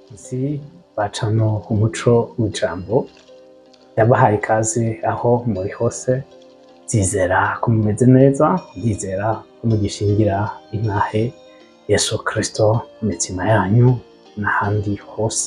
nzi bacano umuco w'ijambo yabahaye ikaze aho muri hose. Ndizera ko mumeze neza, ndizera ko mugishingira intahe Yesu Kristo mu mitima yanyu n'ahandi hose.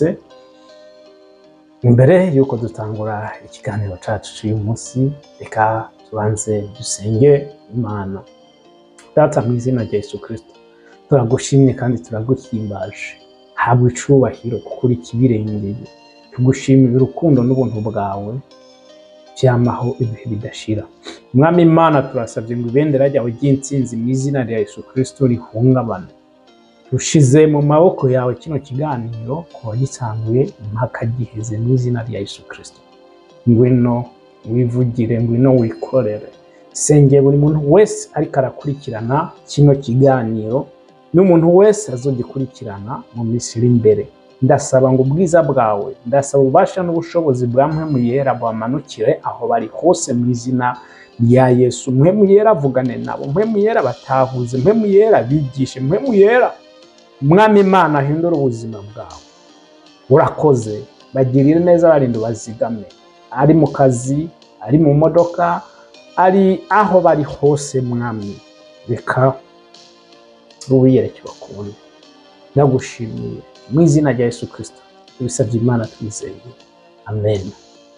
Imbere yuko dutangura ikiganiro cacu cy'uyu munsi, reka tubanze dusenge Imana. Data mu izina rya Yesu Kristo, turagushimye kandi turaguhimbaje. Habwa icubahiro kuko uri kibirengeye. Tugushimira urukundo n'ubuntu bwawe vyamaho ibihe bidashira. Mwami Imana, turasavye ngo ibendera ryawe ry'intsinzi mu izina rya Yesu Kristo rihungabane. Rushize mu maboko yawe kino kiganiro kuba gitanguye impaka giheze mu izina rya Yesu Kristo. Ngwino wivugire, ngwino wikorere. Sengeye buri muntu wese ariko arakurikirana kino kiganiro n'umuntu wese azogikurikirana mu minsi iri imbere. Ndasaba ngo ubwiza bwawe, ndasaba ububasha n'ubushobozi bwa Mpwemu Yera bwamanukire aho bari hose mu izina rya Yesu. Mpwemu Yera avugane nabo, Mpwemu Yera batahuze, Mpwemu Yera bigishe, Mpwemu Yera Mwami Imana ahindura ubuzima bwawe. Urakoze, bagirire neza barinda bazigame, ari mu kazi, ari mu modoka, ari aho bari hose. Mwami, reka ubiyereke bakunde. Ndagushimiye mu izina rya Yesu Kristo tubisabye Imana twizeye, amen.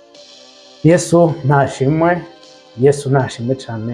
Yesu nashimwe, Yesu nashimwe cyane.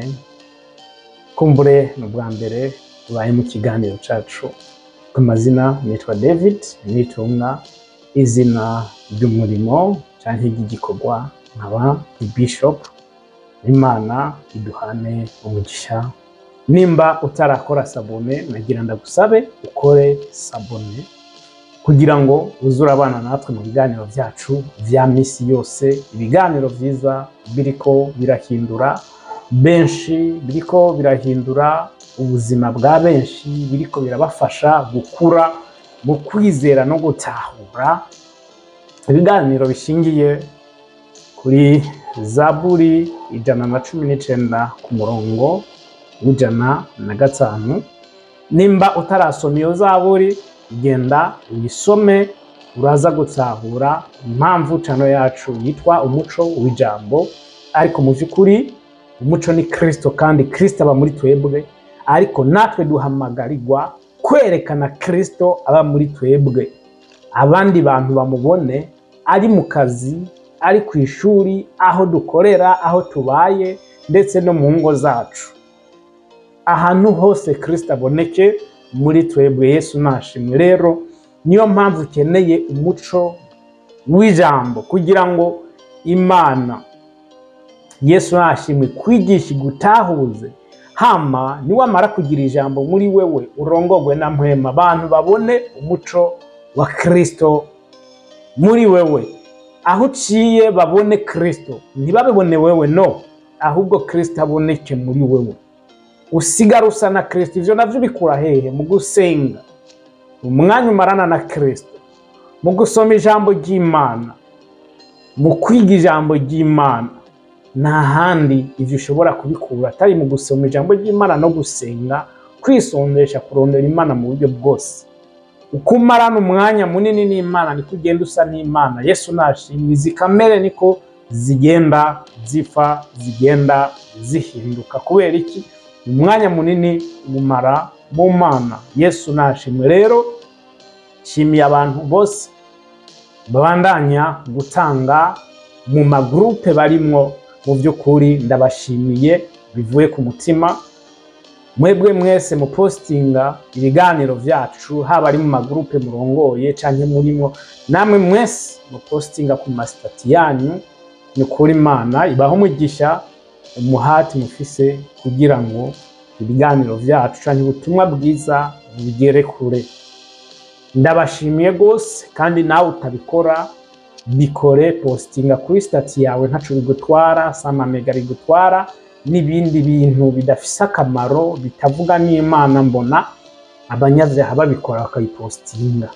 Kumbure n'ubwa mbere tubaye mu kiganiro cacu. Ku mazina nitwa David Nitunga, izina ry'umurimo canke ry'igikorwa nkaba Bishop. Imana iduhane umugisha. Nimba utarakora sabone, nagira ndagusabe ukore sabone kugira ngo uzure abana natwe mu biganiro vyacu vya misi yose. Ibiganiro vyiza biriko birahindura benshi, biriko birahindura ubuzima bwa benshi, biriko birabafasha gukura mu kwizera no gutahura. Ibiganiro bishingiye kuri Zaburi 119 ku murongo w'105. Nimba utarasoma iyo Zaburi, genda uyisome, uraza gutahura impamvu chano yacu yitwa umuco w'ijambo. Ariko mu vy'ukuri umuco ni Kristo, kandi Kristo aba muri twebwe, ariko natwe duhamagarirwa kwerekana Kristo aba muri twebwe. Abandi bantu bamubone ari mu kazi, ari ku ishuri, aho dukorera, aho tubaye, ndetse no mu ngo zacu. Ahantu hose Kristo aboneke muri twebwe. Yesu nashimwe. Rero niyo mpamvu ukeneye umuco w'ijambo kugira ngo Imana, Yesu nashimwe, kwigisha gutahuze. Hama niwamara kugira ijambo muri wewe, urongogwe na Mpwema, abantu babone umuco wa Kristo muri wewe. Aho uciye babone Kristo, ntibabibone wewe, no, ahubwo Kristo aboneke muri wewe. Usigara usa na Kristo. Ivyo navyo bikura hehe? Mu gusenga, umwanya umarana na Kristo, mu gusoma ijambo ry'Imana, mu kwiga ijambo ry'Imana. Nta handi ivyo ushobora kubikura atari mu gusoma ijambo ry'Imana no gusenga, kwisondesha, kurondera Imana mu buryo bwose. Uko umarana umwanya munini n'Imana niko ugenda usa n'Imana. Yesu nashimwe. Izi kamere niko zigenda zipfa, zigenda zihinduka. Kubera iki? Umwanya munini umumara mu Mana. Yesu nashimwe. Rero shimiye abantu bose babandanya gutanga mu magrupe barimwo. Mu by'ukuri ndabashimiye bivuye ku mutima. Mwebwe mwese mu postinga ibiganiro vyacu, haba ari mu magrupe murongoye canke murimo, namwe mwese mu postinga ku mastati yanyu. Ni kuri Imana ibaho umugisha, umuhati mufise kugira ngo ibiganiro vyacu canke ubutumwa bwiza bugere kure. Ndabashimiye gose, kandi nawe utabikora bikore. Postinga kuri stati yawe, ntaco bigutwara, sama mega bigutwara, n'ibindi bintu bidafise akamaro bitavuga n'Imana. Mbona abanyavyaha babikora bakayipostinga.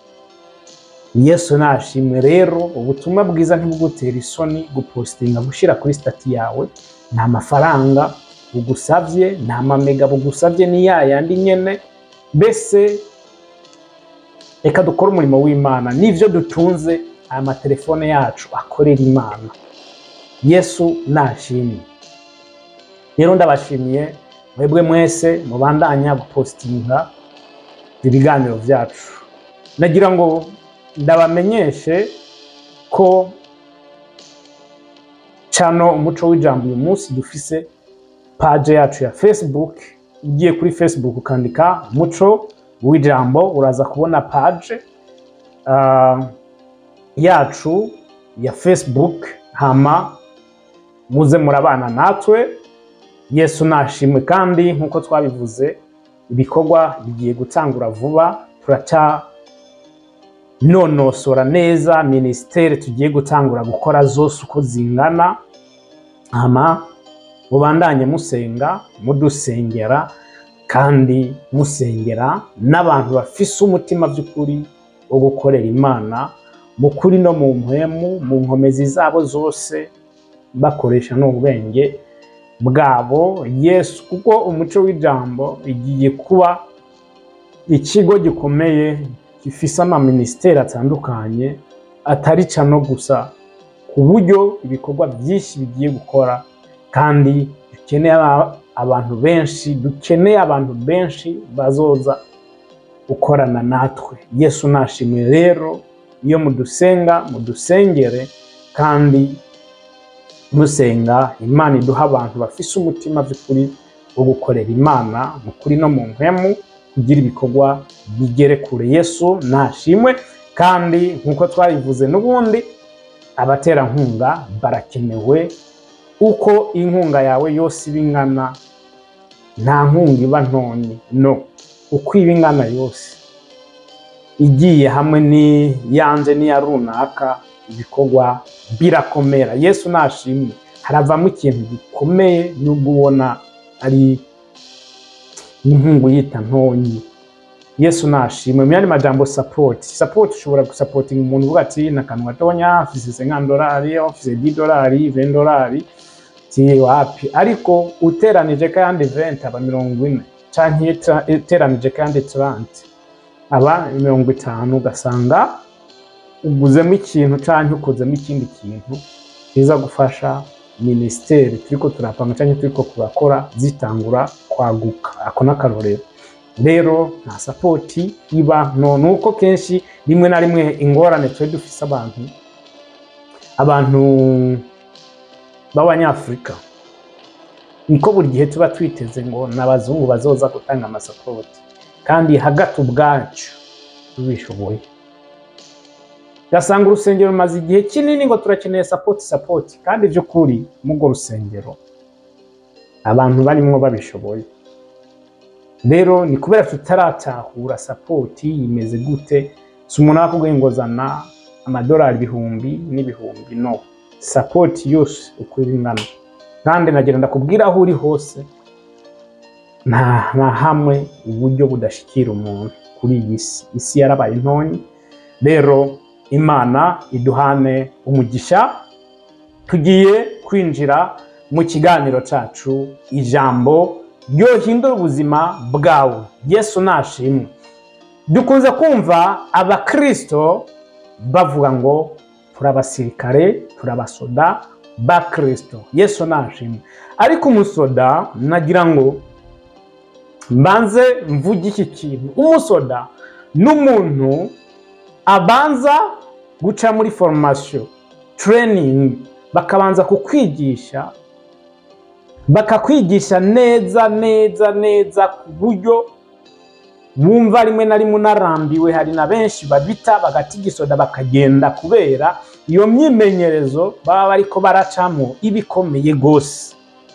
Yesu nashimwe. Rero ubutumwa bwiza ntibugutera isoni gupostinga, gushira kuri stati yawe. Nta mafaranga bugusavye, nta mamega bugusavye, ni yayandi nyene. Mbese reka dukore umurimo w'Imana, n'ivyo dutunze aya matelefone yacu akorera Imana. Yesu nashimwe. Rero ndabashimiye mwebwe mwese mubandanya gupostinga ibiganiro vyacu. Nagira ngo ndabamenyeshe ko channel Umuco w'Ijambo uyu munsi dufise page yacu ya Facebook. Ugiye kuri Facebook ukandika Umuco w'Ijambo uraza kubona page yacu ya Facebook, hama muze murabana natwe. Yesu nashimwe. Kandi nkuko twabivuze ibikorwa bigiye gutangura vuba, turaca nonosora neza ministere tugiye gutangura gukora zose uko zingana, hama mubandanye musenga, mudusengera kandi musengera n'abantu bafise umutima by'ukuri wo gukorera Imana mu kuri no mu mpemu, mu nkomezi zabo zose, bakoresha n'ubwenge bwabo. Yesu, kuko Umuco w'Ijambo igiye kuba ikigo gikomeye gifise ama ministere atandukanye, atari cano gusa, ku buryo ibikorwa byinshi bigiye gukora. Kandi dukeneye abantu benshi bazoza gukorana natwe. Yesu nashimwe. Rero iyo mudusenga, mudusengere kandi musenga, Imana iduha abantu bafise umutima by'ukuri wo gukorera Imana mu kuri no mu mpemu, kugira ibikorwa bigere kure. Yesu nashimwe. Kandi nkuko twabivuze n'ubundi, abaterankunga barakenewe. Uko inkunga yawe yose ibingana, nta nkunga iba ntonyi, no, uko ibingana yose igiye hamwe ni yanje n'iya runaka, ibikorwa birakomera. Yesu nashimwe. Haravamo ikintu gikomeye nubwo ubona ari inkungu yita ntonyi. Yesu nashimwe. Mu yandi majambo, support ushobora gusupportinga umuntu uvuga ati nakanwa tonya afise $50, afise $10, $20 ti wapi, ariko uteranije kandi 20 aba 40, canke uteranije kandi 30 aba 50, ugasanga uguzemo ikintu canke ukozemo ikindi kintu kiza gufasha ministeri turiko turapanga canke turiko kurakora zitangura kwaguka. Ako nakarorero. Rero nta support iba none, uko kenshi rimwe na rimwe ingorane twe dufise abantu b'Abanyafrika, niko buri gihe tuba twiteze ngo n'abazungu bazoza gutanga amasapoti, kandi hagati ubwacu tubishoboye. Gasanga urusengero maze igihe kinini ngo turakeneye support, kandi byo kuri mugo rusengero abantu barimo babishoboye. Rero ni kubera tutaratahura support imeze gute. Si umuntu akubwiye ngo zana amadolari ibihumbi n'ibihumbi, no, support yose uko ingana. Kandi nagira ndakubwira aho uri hose, nta hamwe uburyo budashikira umuntu kuri iyi isi yarabaye ntonyi. Rero Imana iduhane umugisha. Tugiye kwinjira mu kiganiro cacu, ijambo ryohindura ubuzima bwawe. Yesu nashimwe. Dukunze kumva abakristo bavuga ngo turabasirikare, turabasoda ba Kristo. Yesu nashimwe. Ariko umusoda, nagira ngo mbanze mvuge iki kintu. Umusoda n'umuntu abanza guca muri formation, training, bakabanza kukwigisha, bakakwigisha neza ku buryo wumva rimwe na rimwe unarambiwe. Hari na benshi babita bagatigisoda bakagenda, kubera iyo myimenyerezo baba bariko baracamo ibikomeye gose.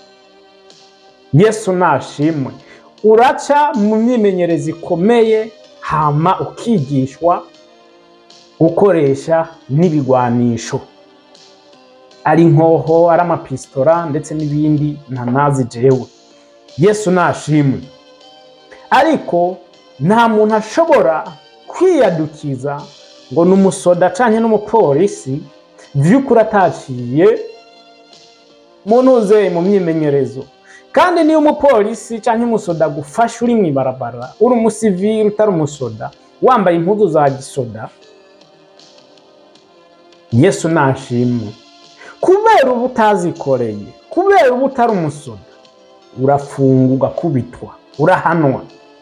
Yesu nashimwe. Uraca mu myimenyerezo ikomeye, hama ukigishwa gukoresha n'ibigwanisho, ari nkoho, ari amapistora ndetse n'ibindi ntanazi jewe. Yesu nashimwe. Ariko nta muntu ashobora kwiyadukiza ngo n'umusoda canke n'umupolisi vy'ukuri ataciye munuze mu myimenyerezo. Kandi niyo umupolisi canke umusoda gufasha uri mwibarabara, uri umusivili utari umusoda, wambaye impuzu za gisoda, Yesu nashimwe. Kubera uba utazikoreye, kubera uba utari umusoda, urafungwa, ugakubitwa, urahanwa.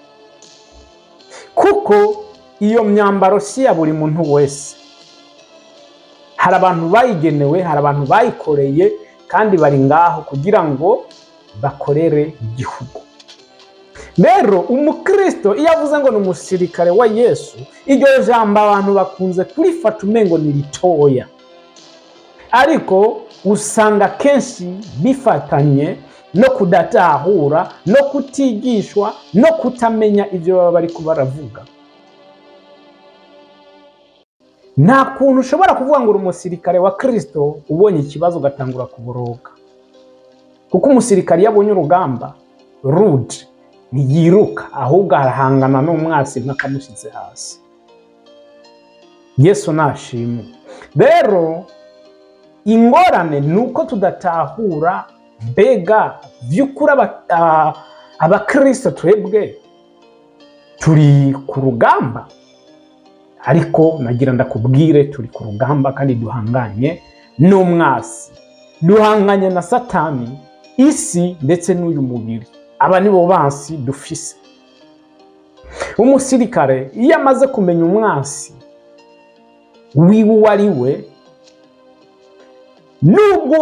Kuko iyo myambaro si ya buri muntu wese. Hari abantu bayigenewe, hari abantu bayikoreye, kandi bari ngaho kugira ngo bakorere igihugu. Rero umukristo iyo avuze ngo ni umusirikare wa Yesu, iryo jambo abantu bakunze kurifata umengo ni ritoya, ariko usanga kenshi bifatanye no kudatahura, no kutigishwa, no kutamenya ibyo baba bari baravuga. Nta kuntu ushobora kuvuga ngo uri umusirikare wa Kristo ubonye ikibazo ugatangura kuboroga, kuko umusirikare yabonye urugamba rude ntiyiruka, ahubwo arahangana n'umwasi ntakamushyize hasi. Yesu nashimwe. Rero ingorane ni uko tudatahura mbega by'ukuri abakristo twebwe turi ku rugamba. Ariko nagira ndakubwire, turi ku rugamba kandi duhanganye n'umwasi, duhanganye na Satani, isi ndetse n'uyu mubiri. Aba nibo bansi dufise. Umusirikare iyo amaze kumenya umwasi wiwe uwo ari we, nubwo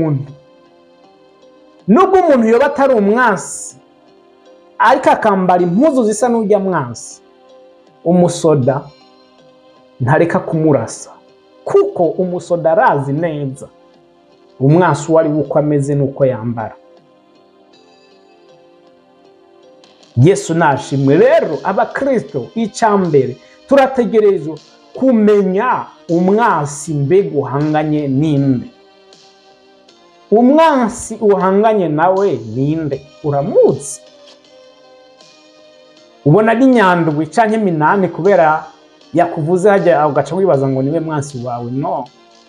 umuntu yoba atari umwasi ariko akambara impuzu zisa n'ujya mwasi, umusoda ntareka kumurasa, kuko umusoda arazi neza umwasi uwo ari we uko ameze n'uko yambara. Yesu nashimwe. Rero abakristo icyambere turategerezwa kumenya umwasi mbega uhanganye ninde. Umwasi uhanganye nawe ninde? Uramuzi? Ubona ari Nyandwi canke Minani kubera yakuvuze hajya ugaca wibaza ngo niwe mwansi wawe? No.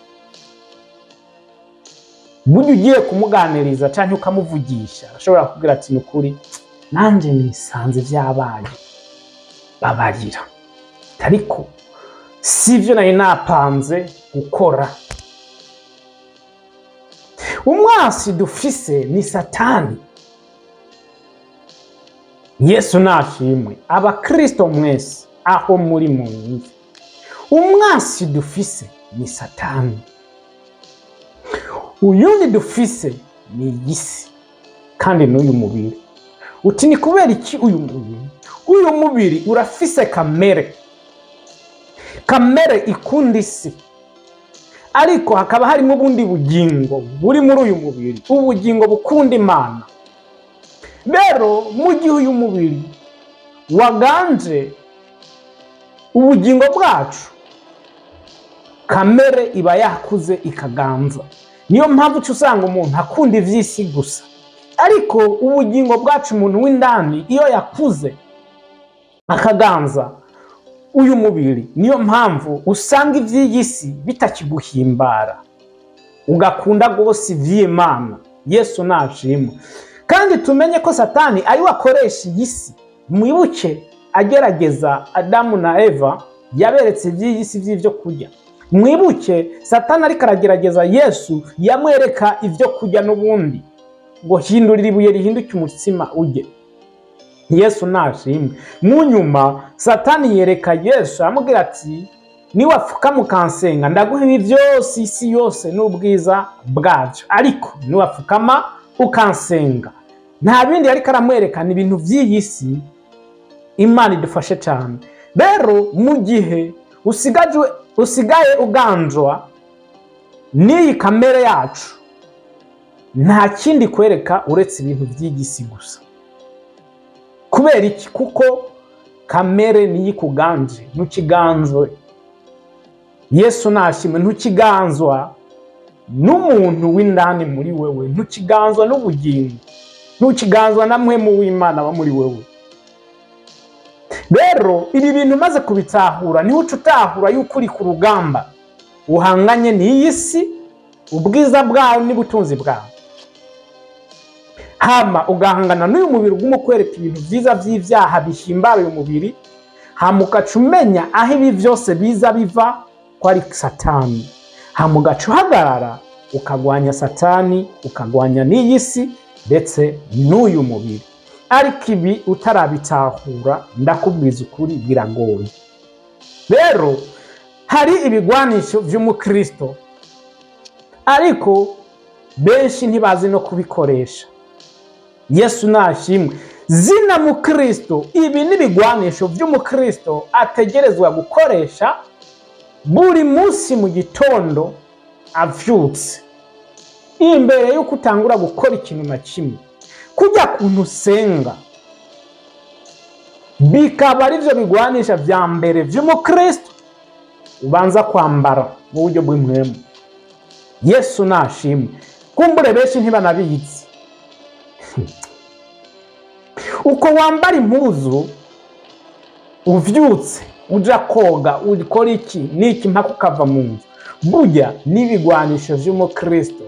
Burya ugiye kumuganiriza canke ukamuvugisha, ashobora kugira ati nukuri nanje nisanze vyabaye, babarira, ariko sivyo nari napanze gukora. Umwasi dufise ni Satani. Yesu nashimwe. Abakristo mwese aho muri mwumve, umwasi dufise ni Satani. Uyundi dufise ni isi kandi n'uyu mubiri. Uti ni kubera iki uyu mubiri? Uyu mubiri urafise kamere ikunda isi, ariko hakaba harimo ubundi bugingo buri muri uyu mubiri, ubugingo bukunda Imana. Rero mu gihe uyu mubiri waganje ubugingo bwacu, kamere iba yakuze ikaganza. Niyo mpamvu usanga umuntu akunda ivy'isi gusa, ariko ubugingo bwacu umuntu w'indani iyo yakuze akaganza uyu mubiri, niyo mpamvu usanga ivy'isi bitakiguhimbara, ugakunda gose ivy'Imana. Yesu nashimwe. Kandi tumenye ko Satani ari wakoresha isi. Mwibuke agerageza Adamu na Eva, yaberetse ivy'isi vy'ivyo kurya. Mwibuke Satani ariko aragerageza Yesu, yamwereka ivyo kurya n'ubundi ngo hindurira ibuye rihinduke umutsima ujye. Yesu nashimwe. Mu nyuma Satani yereka Yesu amubwira ati niwapfuka mukansenga ndaguha ibi byose isi yose n'ubwiza bwacyo, ariko niwapfukama ukansenga. Nta bindi ariko aramwerekana ibintu vy'iyisi. Imana idufashe cyane. Rero mu gihe usigaye uganjwa n'iyi kamere yacu, nta kindi kwereka uretse ibintu by'igisi gusa. Kubera iki? Kuko kamere niyi kuganje, ntukiganzwe. Yesu nashimwe. Ntukiganzwa n'umuntu w'indani muri wewe, ntukiganzwa n'ubugingo, ntukiganzwa na mpwemu w'Imana aba muri wewe. Rero ibi bintu maze kubitahura, niho utahura yuko uri ku rugamba uhanganye n'iyi si, ubwiza bwawe n'ubutunzi bwawe. Hama ugahangana n'uyu mubiri uguma kwereka ibintu byiza by'ivyaha bihimbara uyu mubiri. hama ugaca umenya aho ibi byose biza biva ko ari Satani, hama ugaca uhagarara ukagwanya Satani, ukagwanya n'iyi si ndetse n'uyu mubiri. Ariko ibi utarabitahura ndakubwiza ukuri biragoye. Rero hari ibigwanisho by'umukristo ariko benshi ntibazi no kubikoresha. Yesu nashimwe. Zina mukristo, ibi n'ibigwanisho by'umukristo ategerezwa gukoresha buri munsi mu gitondo avyutse, imbere yuko utangura gukora ikintu na kimwe. Kujya kuntu usenga bikaba ari byo bigwanisha vya mbere vy'umukristo ubanza kwambara mu buryo bw'impwemu. Yesu nashimwe. Kumbure benshi ntibanabizi. Uko wambara impuzu uvyutse uja koga ukora iki niki mpaka ukava mu nzu, burya n'ibigwanisho vy'umukristo.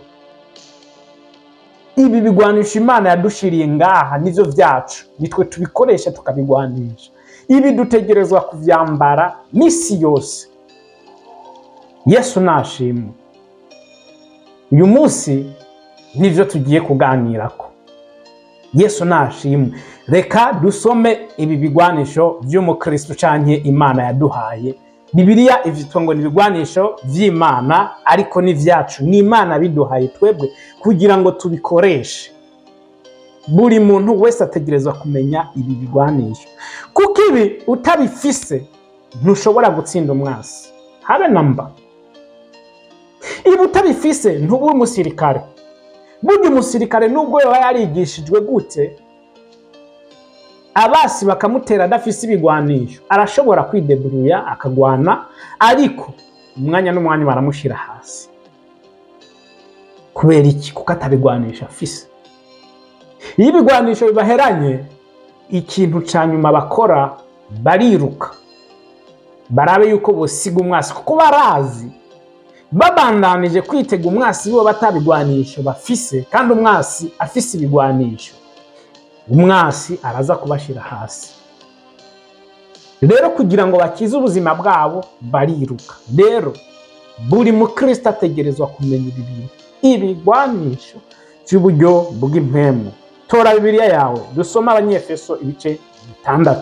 Ibi bigwanisha Imana yadushiriye ngaha nivyo vyacu, nitwe tubikoresha tukabigwanisha. Ibi dutegerezwa kuvyambara misi yose. Yesu nashimwe. Uyu munsi nivyo tugiye kuganirako. Yesu nashimwe. Reka dusome ibi bigwanisho vy'umukristo canke Imana yaduhaye. Bibiliya ivyitwa ngo n'ibigwanisho vy'Imana ariko ni vyacu, ni Imana biduhaye twebwe kugira ngo tubikoreshe. Buri muntu wese ategerezwa kumenya ibi bigwanisho, kuko ibi utabifise ntushobora gutsinda umwasi habe namba. Ibi utabifise ntubu umusirikare. Burya umusirikare nubwo yoba yarigishijwe gute, abasi bakamutera adafise ibigwanisho arashobora kwideburuya akagwana, ariko umwanya n'umwanya baramushira hasi. Kubera iki? Kuko atabigwanisha afise. Iyo ibigwanisho bibaheranye, ikintu ca nyuma bakora bariruka barabe yuko bosiga umwasi, kuko barazi babandanije kwitega umwasi bo batabigwanisho bafise, kandi umwasi afise ibigwanisho, umwasi araza kubashira hasi. Rero kugira ngo bakize ubuzima bwabo bariruka. Rero buri mukristo ategerezwa kumenya ibi bintu, ibigwanisho cy'uburyo bw'impwemu. Tora Bibiliya yawe dusoma Abanyefeso ibice 6.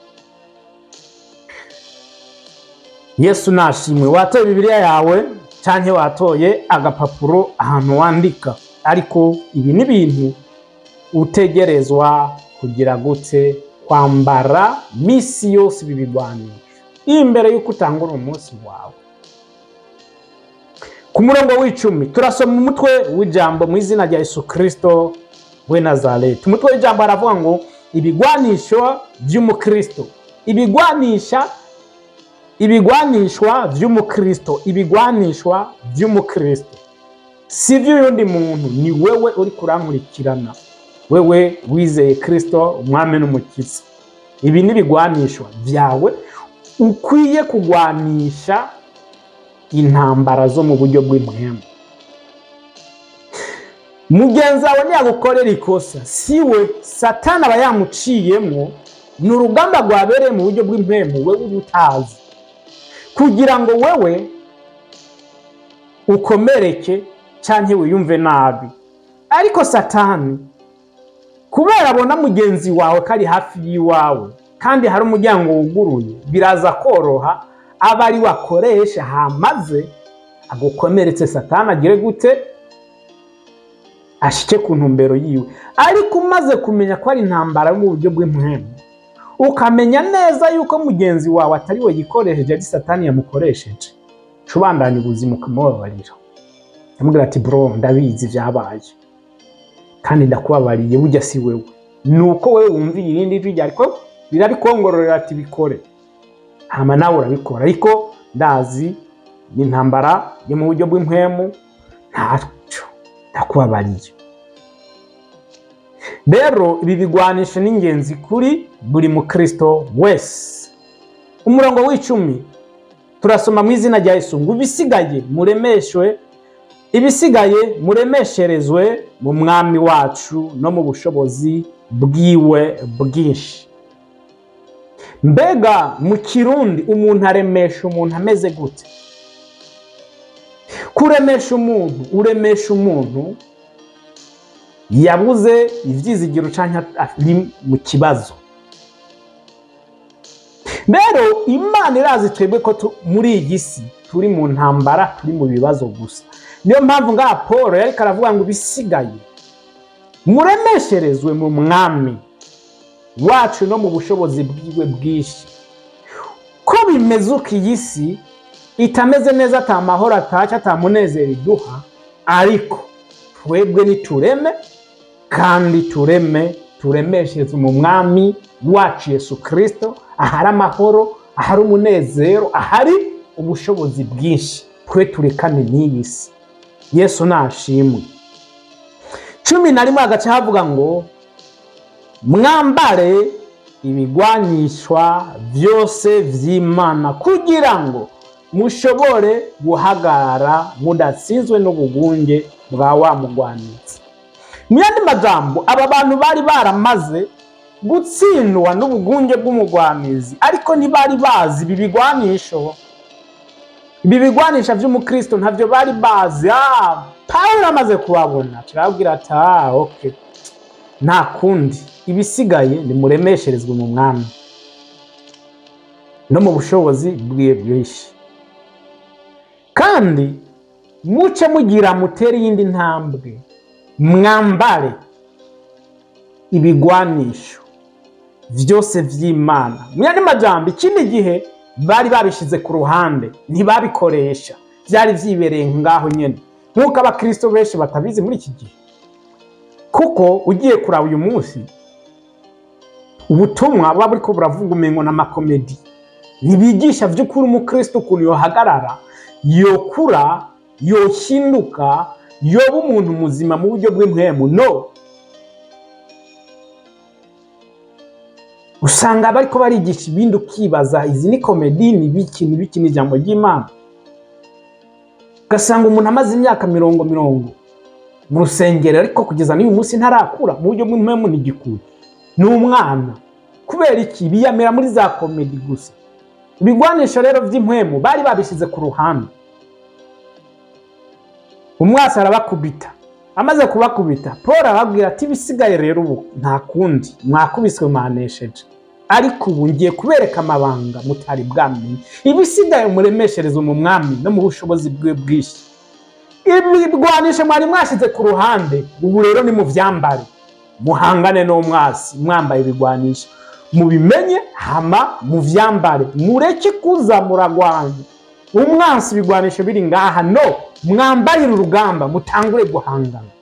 Yesu nashimwe. Watoye Bibiliya yawe canke watoye agapapuro ahantu wandika, ariko ibi ni ibintu utegerezwa kugira gute kwambara misi yose ibi bigwanisho imbere yuko utangura umunsi wawe. Ku murongo w'10 turasoma umutwe w'ijambo mu izina rya Yesu Kristo we Nazareti. Umutwe w'ijambo aravuga ngo ibigwanisho by'umukristo. Ibigwanishwa vy'umukristo, ibigwanishwa vy'umukristo. Sivyo yundi muntu, ni wewe uri kurankurikirana, wewe wizeye Kristo umwami n'umukiza. Ibi ni bigwanishwa vyawe ukwiye kugwanisha intambara zo mu buryo bw'impwemu. Mugenzi wawe niyagukorera ikosa, siwe Satani aba yamuciyemwo, ni urugamba rwabereye mu buryo bw'impwemu wewe utazi, kugira ngo wewe ukomereke canke wiyumve nabi. Ariko Satani kubera abona mugenzi wawe kari hafi yiwawe kandi hari umuryango wuguruye, biraza koroha abari wakoresha hamaze agukomeretse. Satani agire gute? Ashike ku ntumbero yiwe. Ariko umaze kumenya ko ari intambara mu buryo bw'impwemu, ukamenya neza yuko mugenzi wawe atari we yikoresheje, ari Satani yamukoresheje, cubandanya ubuzima kumubabarira. Amubwira ati bro, ndabizi vyabaye kandi ndakubabariye, burya si wewe. Nuko wewe wumviye irindi jwi ariko birabikongororera ati bikore, hama nawe urabikora. Ariko ndazi ni intambara yo mu buryo bw'impwemu, ntaco ndakubabariye. Rero ibi bigwanisho n'ingenzi kuri buri mukristo wese. Umurongo w'10 turasoma mu izina rya Yesu ngo ibisigaye muremesherezwe mu mwami wacu no mu bushobozi bwiwe bwinshi. Mbega mu Kirundi umuntu aremesha umuntu ameze gute? Kuremesha umuntu, uremesha umuntu yabuze ivyizigiro canke ari mu kibazo. Rero Imana irazi twebwe ko muri iyi si turi mu ntambara, turi mu bibazo gusa. Niyo mpamvu ngaha Paul yariko aravuga ngo bisigaye muremesherezwe mu mwami wacu no mu bushobozi bwiwe bwishi. Ko bimeze uko iyi si itameze neza, ata mahoro ataca, ata munezero iduha, ariko twebwe nitureme kandi turemesherezwe mu mwami wacu Yesu Kristo, ahari amahoro, ahari umunezero, ahari ubushobozi bwinshi. Twe turekane n'iyi si. Yesu nashimwe. 11 agace havuga ngo mwambare ibigwanishwa byose vy'Imana kugira ngo mushobore guhagarara mudatsinzwe n'ubugunge bwa wa mugwanizi. Mu yandi majambo, aba bantu bari baramaze gutsindwa n'ubugunge bw'umugwanizi, ariko ntibari bazi ibi bigwanisha vy'umukristo, ntavyo bari bazi. Pawulo amaze kubabona turabwira ati okay, nta kundi, ibisigaye nimuremesherezwe mu mwami no mu bushobozi bwiwe bwishi, kandi muce mugira mutere yindi ntambwe, mwambare ibigwanisho vyose vy'Imana. Mu yandi majambo, ikindi gihe bari babishize ku ruhande, ntibabikoresha, vyari vyibereye ngaho nyene, nk'uko abakristo benshi batabizi muri iki gihe. Kuko ugiye kuraba uyu munsi ubutumwa buba buriko buravuga umengo n'amakomedi, ntibigisha vy'ukuri umukristo ukuntu yohagarara, yokura, yohinduka, yoba umuntu muzima mu buryo bw'impwemu. No, usanga bariko barigisha ibindi ukibaza izi ni komedi, ni biki n'ijambo ry'Imana. Ugasanga umuntu amaze imyaka mirongo mu rusengero, ariko kugeza n'uyu munsi ntarakura mu buryo bw'impwemu, n'igikuye, ni umwana. Kubera iki? Biyamira muri za komedi gusa. Ibigwanisho rero vy'impwemu bari babishize ku ruhande. Umwasi arabakubita, amaze kubakubita Paul arababwira ati bisigaye rero ubu nta kundi, mwakubiswe manesheje, ariko ubu ngiye kubereka amabanga mutari bwamenye. Ibisigaye muremesherezwe mu mwami no mu bushobozi bwe bwishi. Ibigwanisho mwari mwashize ku ruhande, ubu rero ni mu vyambare, muhangane n'umwasi mwambaye ibigwanisho, mubimenye hama mu vyambare, mureke kuza muragwanya umwasi ibigwanisho biri ngaha. No, mwambarire urugamba, mutangure guhangana.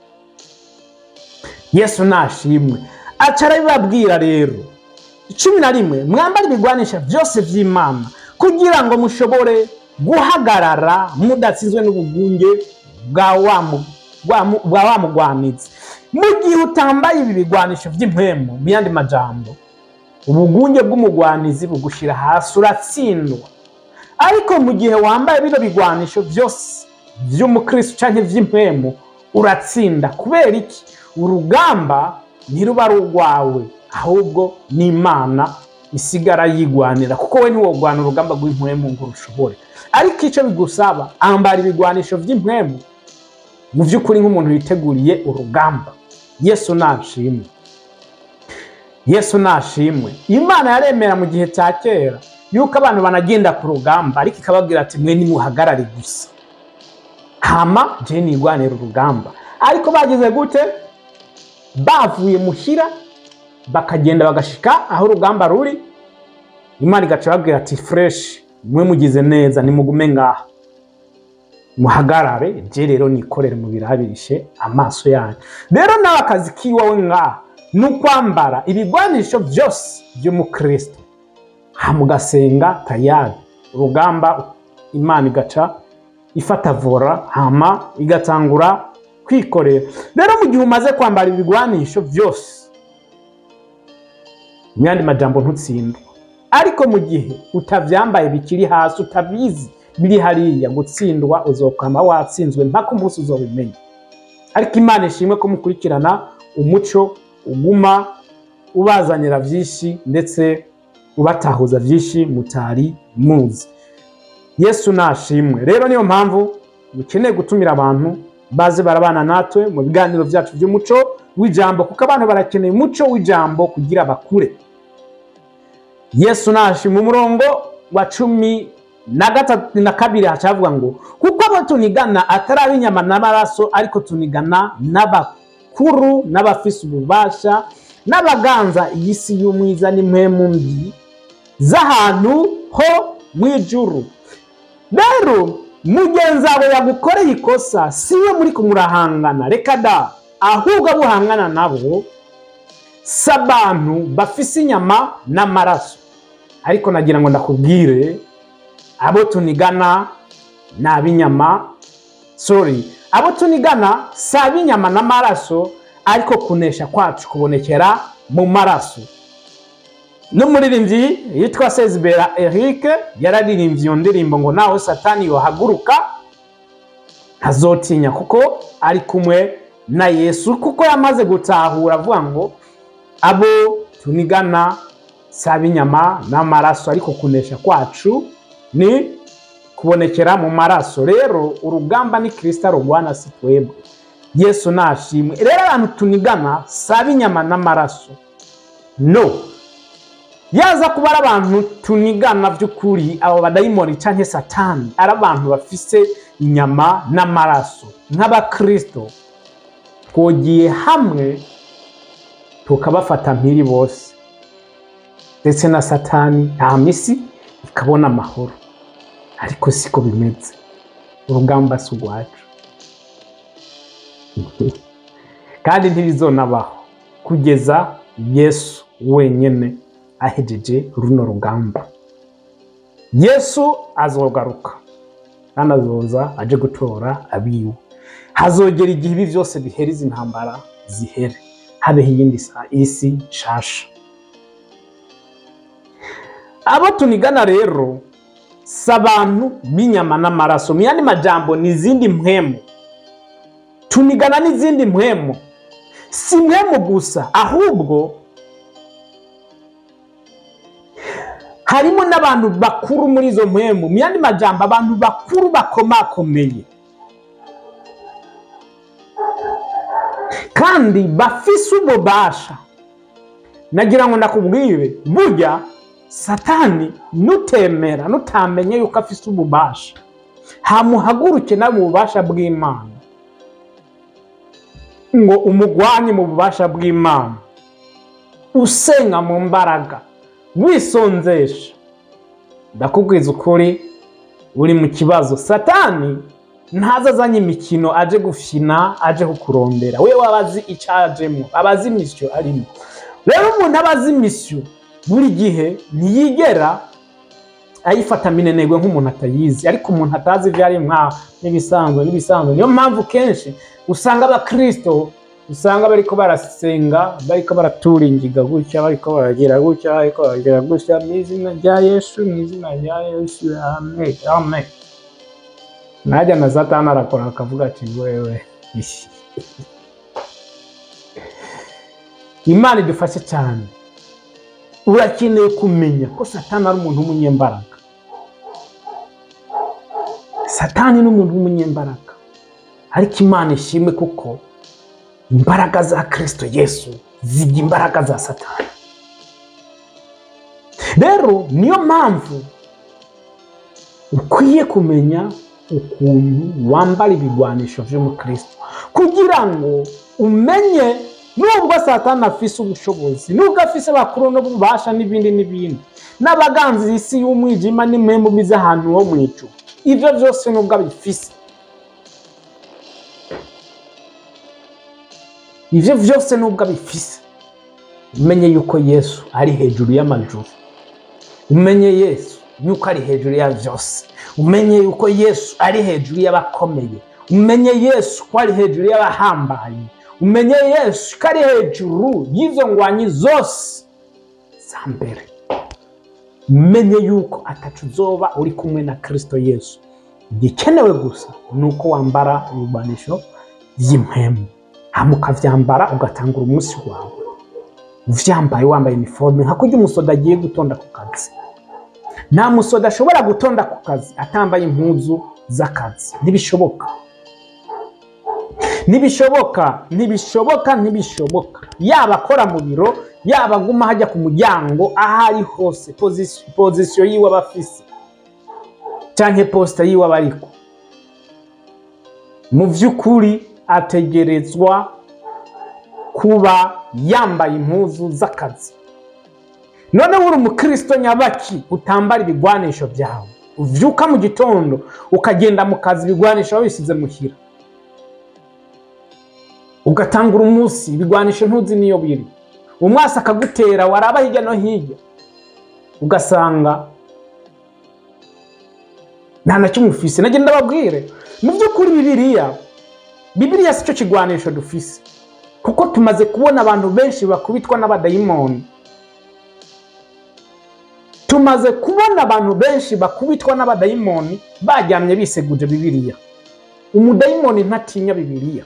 Yesu nashimwe. Acara bibabwira rero 11, mwambare ibigwanisho byose vy'Imana kugira ngo mushobore guhagarara mudatsinzwe n'ubugunge bwa wa mugwanizi. Mu gihe utambaye ibi bigwanisho vy'impwemu, mu yandi majambo, ubugunge bw'umugwanizi bugushira hasi, uratsindwa. Ariko mu gihe wambaye bino bigwanisho byose vy'umukristo canke vy'impwemu, uratsinda. Kubera iki? Urugamba ntiruba rugwawe, ahubwo ni Imana isigara yigwanira, kuko we ntiwogwana urugamba rw'impwemu ngo rushobore. Ariko ico bigusaba, ambara ibigwanisho vy'impwemu mu vy'ukuri nk'umuntu yiteguriye urugamba. Yesu nashimwe. Yesu nashimwe. Imana yaremera mu gihe cya kera yuko abantu banagenda ku rugamba, ariko ikababwira ati mwe nimuhagarare gusa, hama je nigwanira urugamba. Ariko bagize gute? Bavuye muhira bakagenda bagashika aho urugamba ruri, Imana igaca babwira ati fresh, mwe mugize neza, nimugume ngaha, muhagarare, je rero nikorere mu birabirishe amaso yanyu. Rero nawe akazi kiwawe ngaha nukwambara ibigwanisho byose by'umukristo, hamugasenga tayari, urugamba Imana igaca ifata vora, hama igatangura kwikorera. Rero mu gihe umaze kwambara ibigwanisho byose, myandi majambo ntutsindwa. Ariko mu gihe utavyambaye bikiri hasi, utabizi biri hariya, gutsindwa uzokama watsinzwe mpaka umunsi uzobimenya. Ariko Imana ishimwe ko mukurikirana umuco uguma ubazanira vyinshi, ndetse ubatahuza vyinshi mutari muzi. Yesu nashimwe. Rero niyo mpamvu dukeneye gutumira abantu baze barabana natwe mu biganiro vyacu vy'umuco w'ijambo, kuko abantu barakeneye umuco w'ijambo kugira bakure. Yesu nashimwe. Umurongo wa 12 hacavuga ngo kuko abo tunigana atari inyama n'amaraso, ariko tunigana n'abakuru n'abafise ububasha n'abaganza iy'isi y'umwiza n'impwemu mbi z'ahantu ho mw'ijuru. Rero mugenzi wawe yagukoreye ikosa siwe muri kumurahangana, reka da, ahubwo buhangana nabo s'abantu bafise inyama n'amaraso. Ariko nagira ngo ndakubwire, abo tunigana n'abinyama, abo tunigana s'abinyama n'amaraso, ariko kunesha kwacu kubonekera mu maraso. N'umuririmbyi yitwa Sezibera Eric yararirimbye iyo ndirimbo ngo naho Satani yohaguruka ntazotinya, kuko ari kumwe na Yesu, kuko yamaze gutahura avuga ngo abo tunigana s'abinyama n'amaraso, ariko kunesha kwacu ni kubonekera mu maraso. Rero urugamba ni Kristo arugwana, si twebwe. Yesu nashimwe. Rero abantu tunigana s'abinyama n'amaraso, no. Yaza kuba ari abantu tunigana vy'ukuri, abo badayimoni canke Satani ari abantu bafise inyama n'amaraso. Nk'abakristo twogiye hamwe tukabafata mpiri bose, ndetse na Satani misi ikabona amahoro. Ariko siko bimeze, urugamba si urwacu kandi ntibizonabaho kugeza Yesu wenyene ahejeje runo rugamba. Yesu azogaruka kandi azoza aje gutora abiwe. Hazogera igihe ibi vyose biheriza intambara zihere, habeho iyindi isi nshasha. Abo tunigana rero s'abantu b'inyama n'amaraso, mu yandi majambo n'izindi mpwemu. Tunigana n'izindi mpwemu, si mpwemu gusa, ahubwo harimo n'abantu bakuru muri izo mpwemu. Mu yandi majambo abantu bakuru bakomakomeye kandi bafise ububasha. Nagira ngo ndakubwire, burya Satani nutemera, nutamenye yuko afise ububasha, hamuhaguruke na mu bubasha bw'Imana ngo umugwanye mu bubasha bw'Imana, usenga mu mbaraga, wisonzesha. Ndakubwiza ukuri, uri mu kibazo. Satani ntazazanye imikino aje gufina, aje kukurondera. We wabazi icajemo, abazi imisyo arimo. Rero umuntu abazi imisyo buri gihe ntiyigera ayifata minenegwe nk'umuntu atayizi. Ariko umuntu atazi ivyo ari n'ibisanzwe. Niyo mpamvu kenshi usanga abakristo usanga bariko barasenga, bariko baraturingiga gutya, bariko baragira gutya, bariko baragira gutya, mu izina rya Yesu, mu izina rya Yesu, amen, amen. Najya na Satani arakora akavuga ati wewe Imana idufashe cyane. Urakeneye kumenya ko Satani ari umuntu w'umunyembaraga. Satani ni umuntu w'umunyembaraga, ariko Imana ishimwe kuko imbaraga za Kristo Yesu zijya imbaraga za Satani. Rero niyo mpamvu ukwiye kumenya ukuntu wambara ibigwanisho vyo mu Kristo, kugira ngo umenye nubwo Satani afise ubushobozi, nubwo afise bakuru n'ububasha n'ibindi n'abaganzi isi y'umwijima n'impwemu biza ahantu ho mw'ijuru, ivyo vyose nubwo abifise, ivyo vyose nubwo abifise, umenye yuko Yesu ari hejuru y'amajuru. Umenye Yesu yuko ari hejuru ya vyose. Umenye yuko Yesu ari hejuru y'abakomeye. Umenye Yesu ko ari hejuru y'abahambaye. Umenye Yesu ko ari hejuru y'izo ngwanyi zose za mbere. Umenye yuko atacu uzoba uri kumwe na Kristo Yesu. Igikenewe gusa nuko wambara ibigwanisho vy'impwemu, hama ukavyambara ugatangura umunsi wawe vyambaye wambaye uniforme nka kurya umusoda agiye gutonda ku kazi. Nta musoda ashobora gutonda ku kazi atambaye impuzu z'akazi. Ntibishoboka. Yaba akora mu biro, yaba aguma hajya ku muryango, ahari hose position yiwe abafise canke posta yiwe abariko, mu vy'ukuri ategerezwa kuba yambaye impuzu z'akazi. None uri umukristo nyabaki utambara ibigwanisho byawe, uvyuka mu gitondo ukagenda mu kazi ibigwanisho wabisize muhira, ugatangura umunsi ibigwanisho ntuzi niyo biri, umwasi akagutera waraba hirya no hirya ugasanga nta na kimwe ufise. Nagenda babwire mu by'ukuri Bibiliya sico kigwanisho dufise, kuko tumaze kubona abantu benshi bakubitwa n'abadayimoni. Bajyamye biseguje Bibiliya. Umudayimoni ntatinya Bibiliya.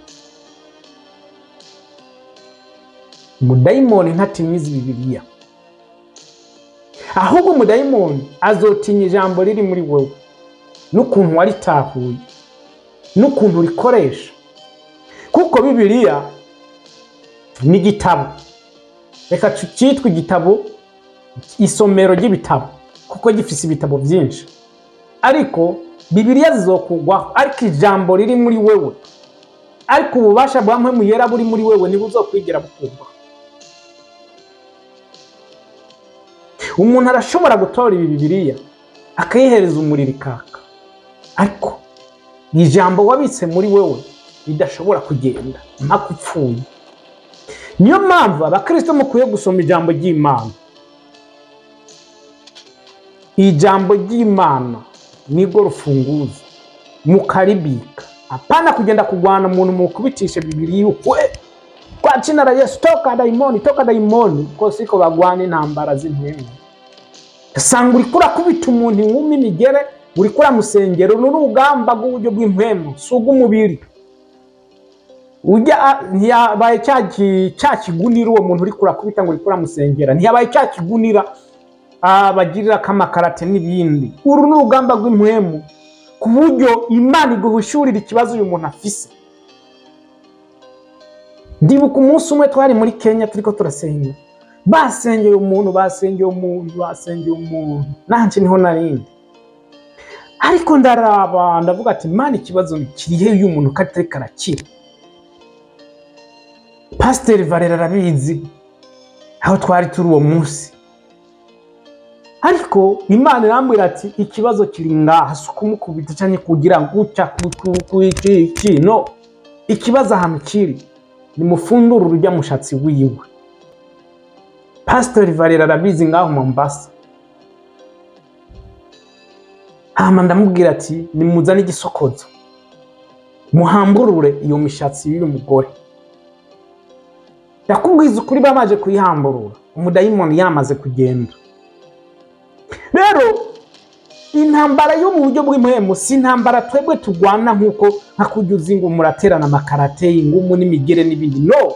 Ahubwo umudayimoni azotinya ijambo riri muri wewe n'ukuntu waritahuye n'ukuntu rikoresha, kuko Bibiliya ni igitabo. Reka cyitwa igitabo, isomero ry'ibitabo, kuko gifise ibitabo byinshi. Ariko Bibiliya zizokugwaho, ariko ijambo riri muri wewe, ariko ububasha bwa Mpwemu Yera buri muri wewe ntibuzokwigira bukugwa. Umuntu arashobora gutora ibi Bibiliya akayihereza umuriro ikaka, ariko ijambo wabitse muri wewe ridashobora kugenda mpaka upfuye. Niyo mpamvu abakristo mukwiye gusoma ijambo ry'Imana. Ijambo ry'Imana nigo rufunguzo, mukaribika. Apana kugenda kugwana umuntu mukubitisha Bibiliya kwa jina la Yesu toka daimoni, ko siko bagwana intambara z'impwemu. Gasanga uri kurakubita umuntu inkumi imigere, uri kuramusengera n'urugamba rw'uburyo bw'impwemu, suga umubiri. Ujya ntiyabaye cyakigunira uwo muntu uri kurakubita ngo uri kuramusengera, ntiyabaye cyakigunira abagirira kamakarate n'ibindi. Uru n'urugamba rw'impwemu, ku buryo Imana iguhushurira ikibazo uyu muntu afise. Ndibuka umunsi umwe twari muri Kenya turiko turasenga, basengeye umuntu, nanje niho narindi. Ariko ndaraba ndavuga ati Imana ikibazo kirihe uyu muntu katari karakira. Pastor Valera arabizi aho twari turi uwo munsi, ariko Imana irambwira ati ikibazo kiri ngaha, sukumukubita cyane kugira ngo no, ikibazo ahantu kiri ni mufundura urujya mushatsi wiwe. Pastor Valera arabizi ngaho Mombasa. Ndamubwira ati nimuzane igisokozo muhamburure iyo mishatsi y'uyu mugore. Yakubwiza ukuri bamaje kuyihamburura, umudayimoni yamaze kugenda. Rero intambara yo mu buryo bw'impwemu si intambara twebwe tugwana nkuko hakujuza ngo muraterana makarate ingumu n'imigere n'ibindi. No,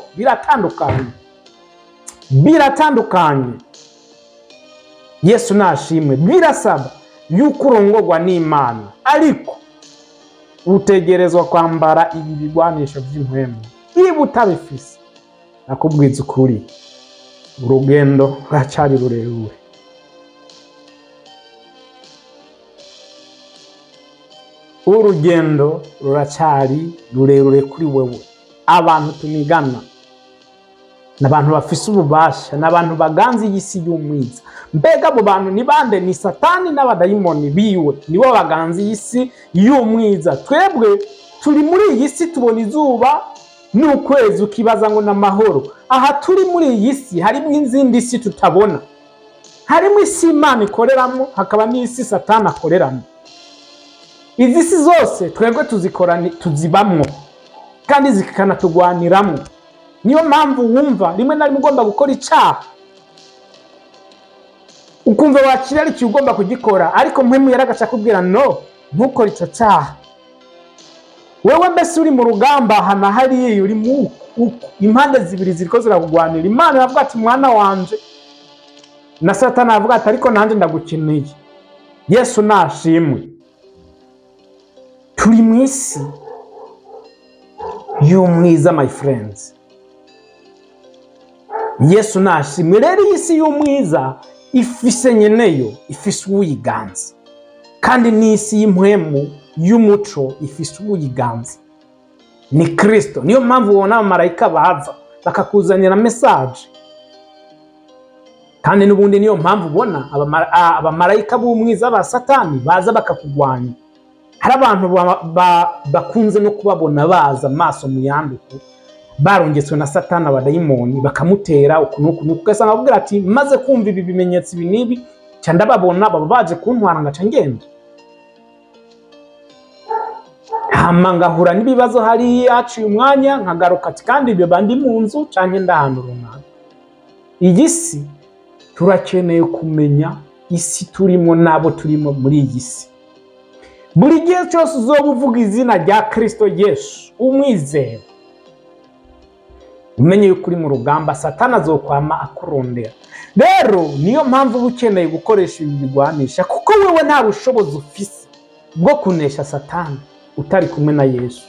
biratandukanye. Yesu nashimwe. Birasaba yuko urongorwa n'Imana, ariko utegerezwa kwambara ibi bigwanisho by'impwemu. Niba utabifise, nakubwiza ukuri, urugendo ruracyari rurerure. Urugendo ruracyari rurerure kuri wewe. Abantu tunigana n'abantu bafise ububasha, n'abantu baganze y'isi y'umwiza. Mbega abo bantu ni bande? Ni Satani n'abadayimoni biwe, nibo baganze y'isi y'umwiza. Twebwe turi muri iyi si tubona izuba n'ukwezi, ukibaza ngo n'amahoro. Aha turi muri iyi si harimo izindi si tutabona. Harimo isi Imana ikoreramo, hakaba n'isi Satani akoreramo. Izi si zose twebwe tuzibamwo kandi zikanatugwaniramo. Niyo mpamvu wumva rimwe na rimwe ugomba gukora icyaha, ukumva wakira ari cyo ugomba kugikora, ariko Mpwemu Yera akakubwira no, ntukore icyo cyaha. Wewe mbese uri mu rugamba hana hariya uri mu impande zibiri ziriko zirakugwanira. Imana iravuga ati mwana wanje, na Satani avuga ati ariko nanje ndagukeneye. Yesu nashimwe. Turi mwisi y'umwiza my friends. Yesu nashimwe. Rero isi y'umwiza ifise nyeneyo, ifise uyiganza. Kandi n'isi y'impwemu y'umuco ifise uyiganza. Ni Kristo. Niyo mpamvu ubona abamarayika baza bakakuzanira message. Kandi n'ubundi niyo mpamvu ubona abamarayika b'umwiza ba Satani baza bakakugwanya. Hari abantu bakunze no kubabona baza amaso mu yanduku, barongetswe na Satani abadayimoni bakamutera ukunuku ugasanga avuga ati maze kumva ibi bimenyetso ibi nibi cyanda babona baba baje kuntwara ngaca ngenda. Hama ngahura n'ibibazo hari yaciye umwanya nkagaruka ati kandi ibyo bandi mu nzu canke ndahantu runaka. Iyi si turakeneye kumenya isi turimo nabo turimo muri iyi si. Buri gihe cyose uzoba uvuga izina rya Kristo Yesu umwizera, umenye yuko uri mu rugamba Satani azokwama akurondera. Rero niyo mpamvu ukeneye gukoresha ibi bigwanisha, kuko wewe nta bushobozi ufise bwo kunesha Satani utari kumwe na Yesu.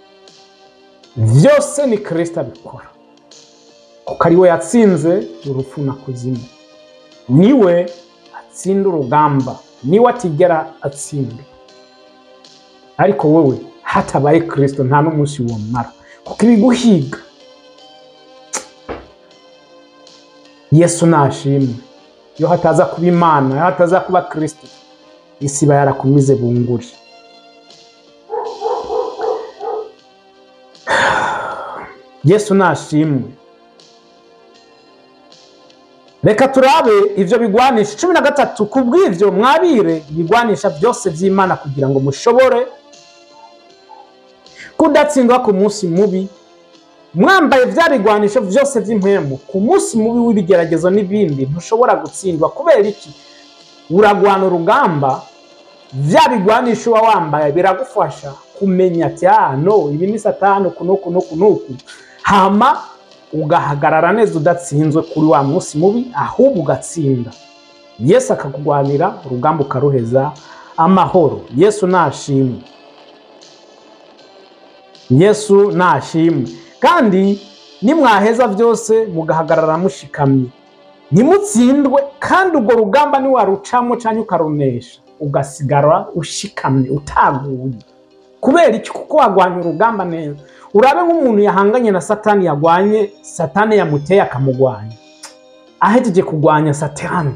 Vyose ni Kristo abikora, kuko ari we yatsinze urupfu na kuzimu. Niwe atsinda urugamba, niwe atigera atsinda. Ariko wewe hatabaye Kristo nta n'umunsi womara, kuko ibiguhiga. Yesu nashimwe. Yo hataza kuba Imana, yo hataza kuba Kristo, isi bayarakumize bunguri. Yesu nashimwe. Reka turabe ivyo bigwanisha 13. Kubw'ivyo mwabire bigwanisha byose vy'Imana kugira ngo mushobore kudatsindwa ku munsi mubi. Mwambaye vya bigwanisha byose vy'impwemu ku munsi mubi w'ibigeragezo n'ibindi ntushobora gutsindwa. Kubera iki? Uragwana urugamba, vya bigwanisha wambaye biragufasha kumenya ati no ibi ni Satani kunuku. Hama ugahagarara neza udatsinzwe kuri wa munsi mubi, ahubwo ugatsinda. Yesu akakugwanira urugamba ukaruheza amahoro. Yesu nashimwe. Yesu nashimwe. Kandi nimwaheza byose mugahagarara mushikamye, nimutsindwe. Kandi urwo rugamba ni warucamo cyane ukarunesha, ugasigara ushikamye utaguye. Kubera iki? Kuko wagwanya urugamba neza. Urabe nk'umuntu yahanganye na Satani, yagwanye Satani yamuteye akamugwanya. Ahejeje kugwanya Satani,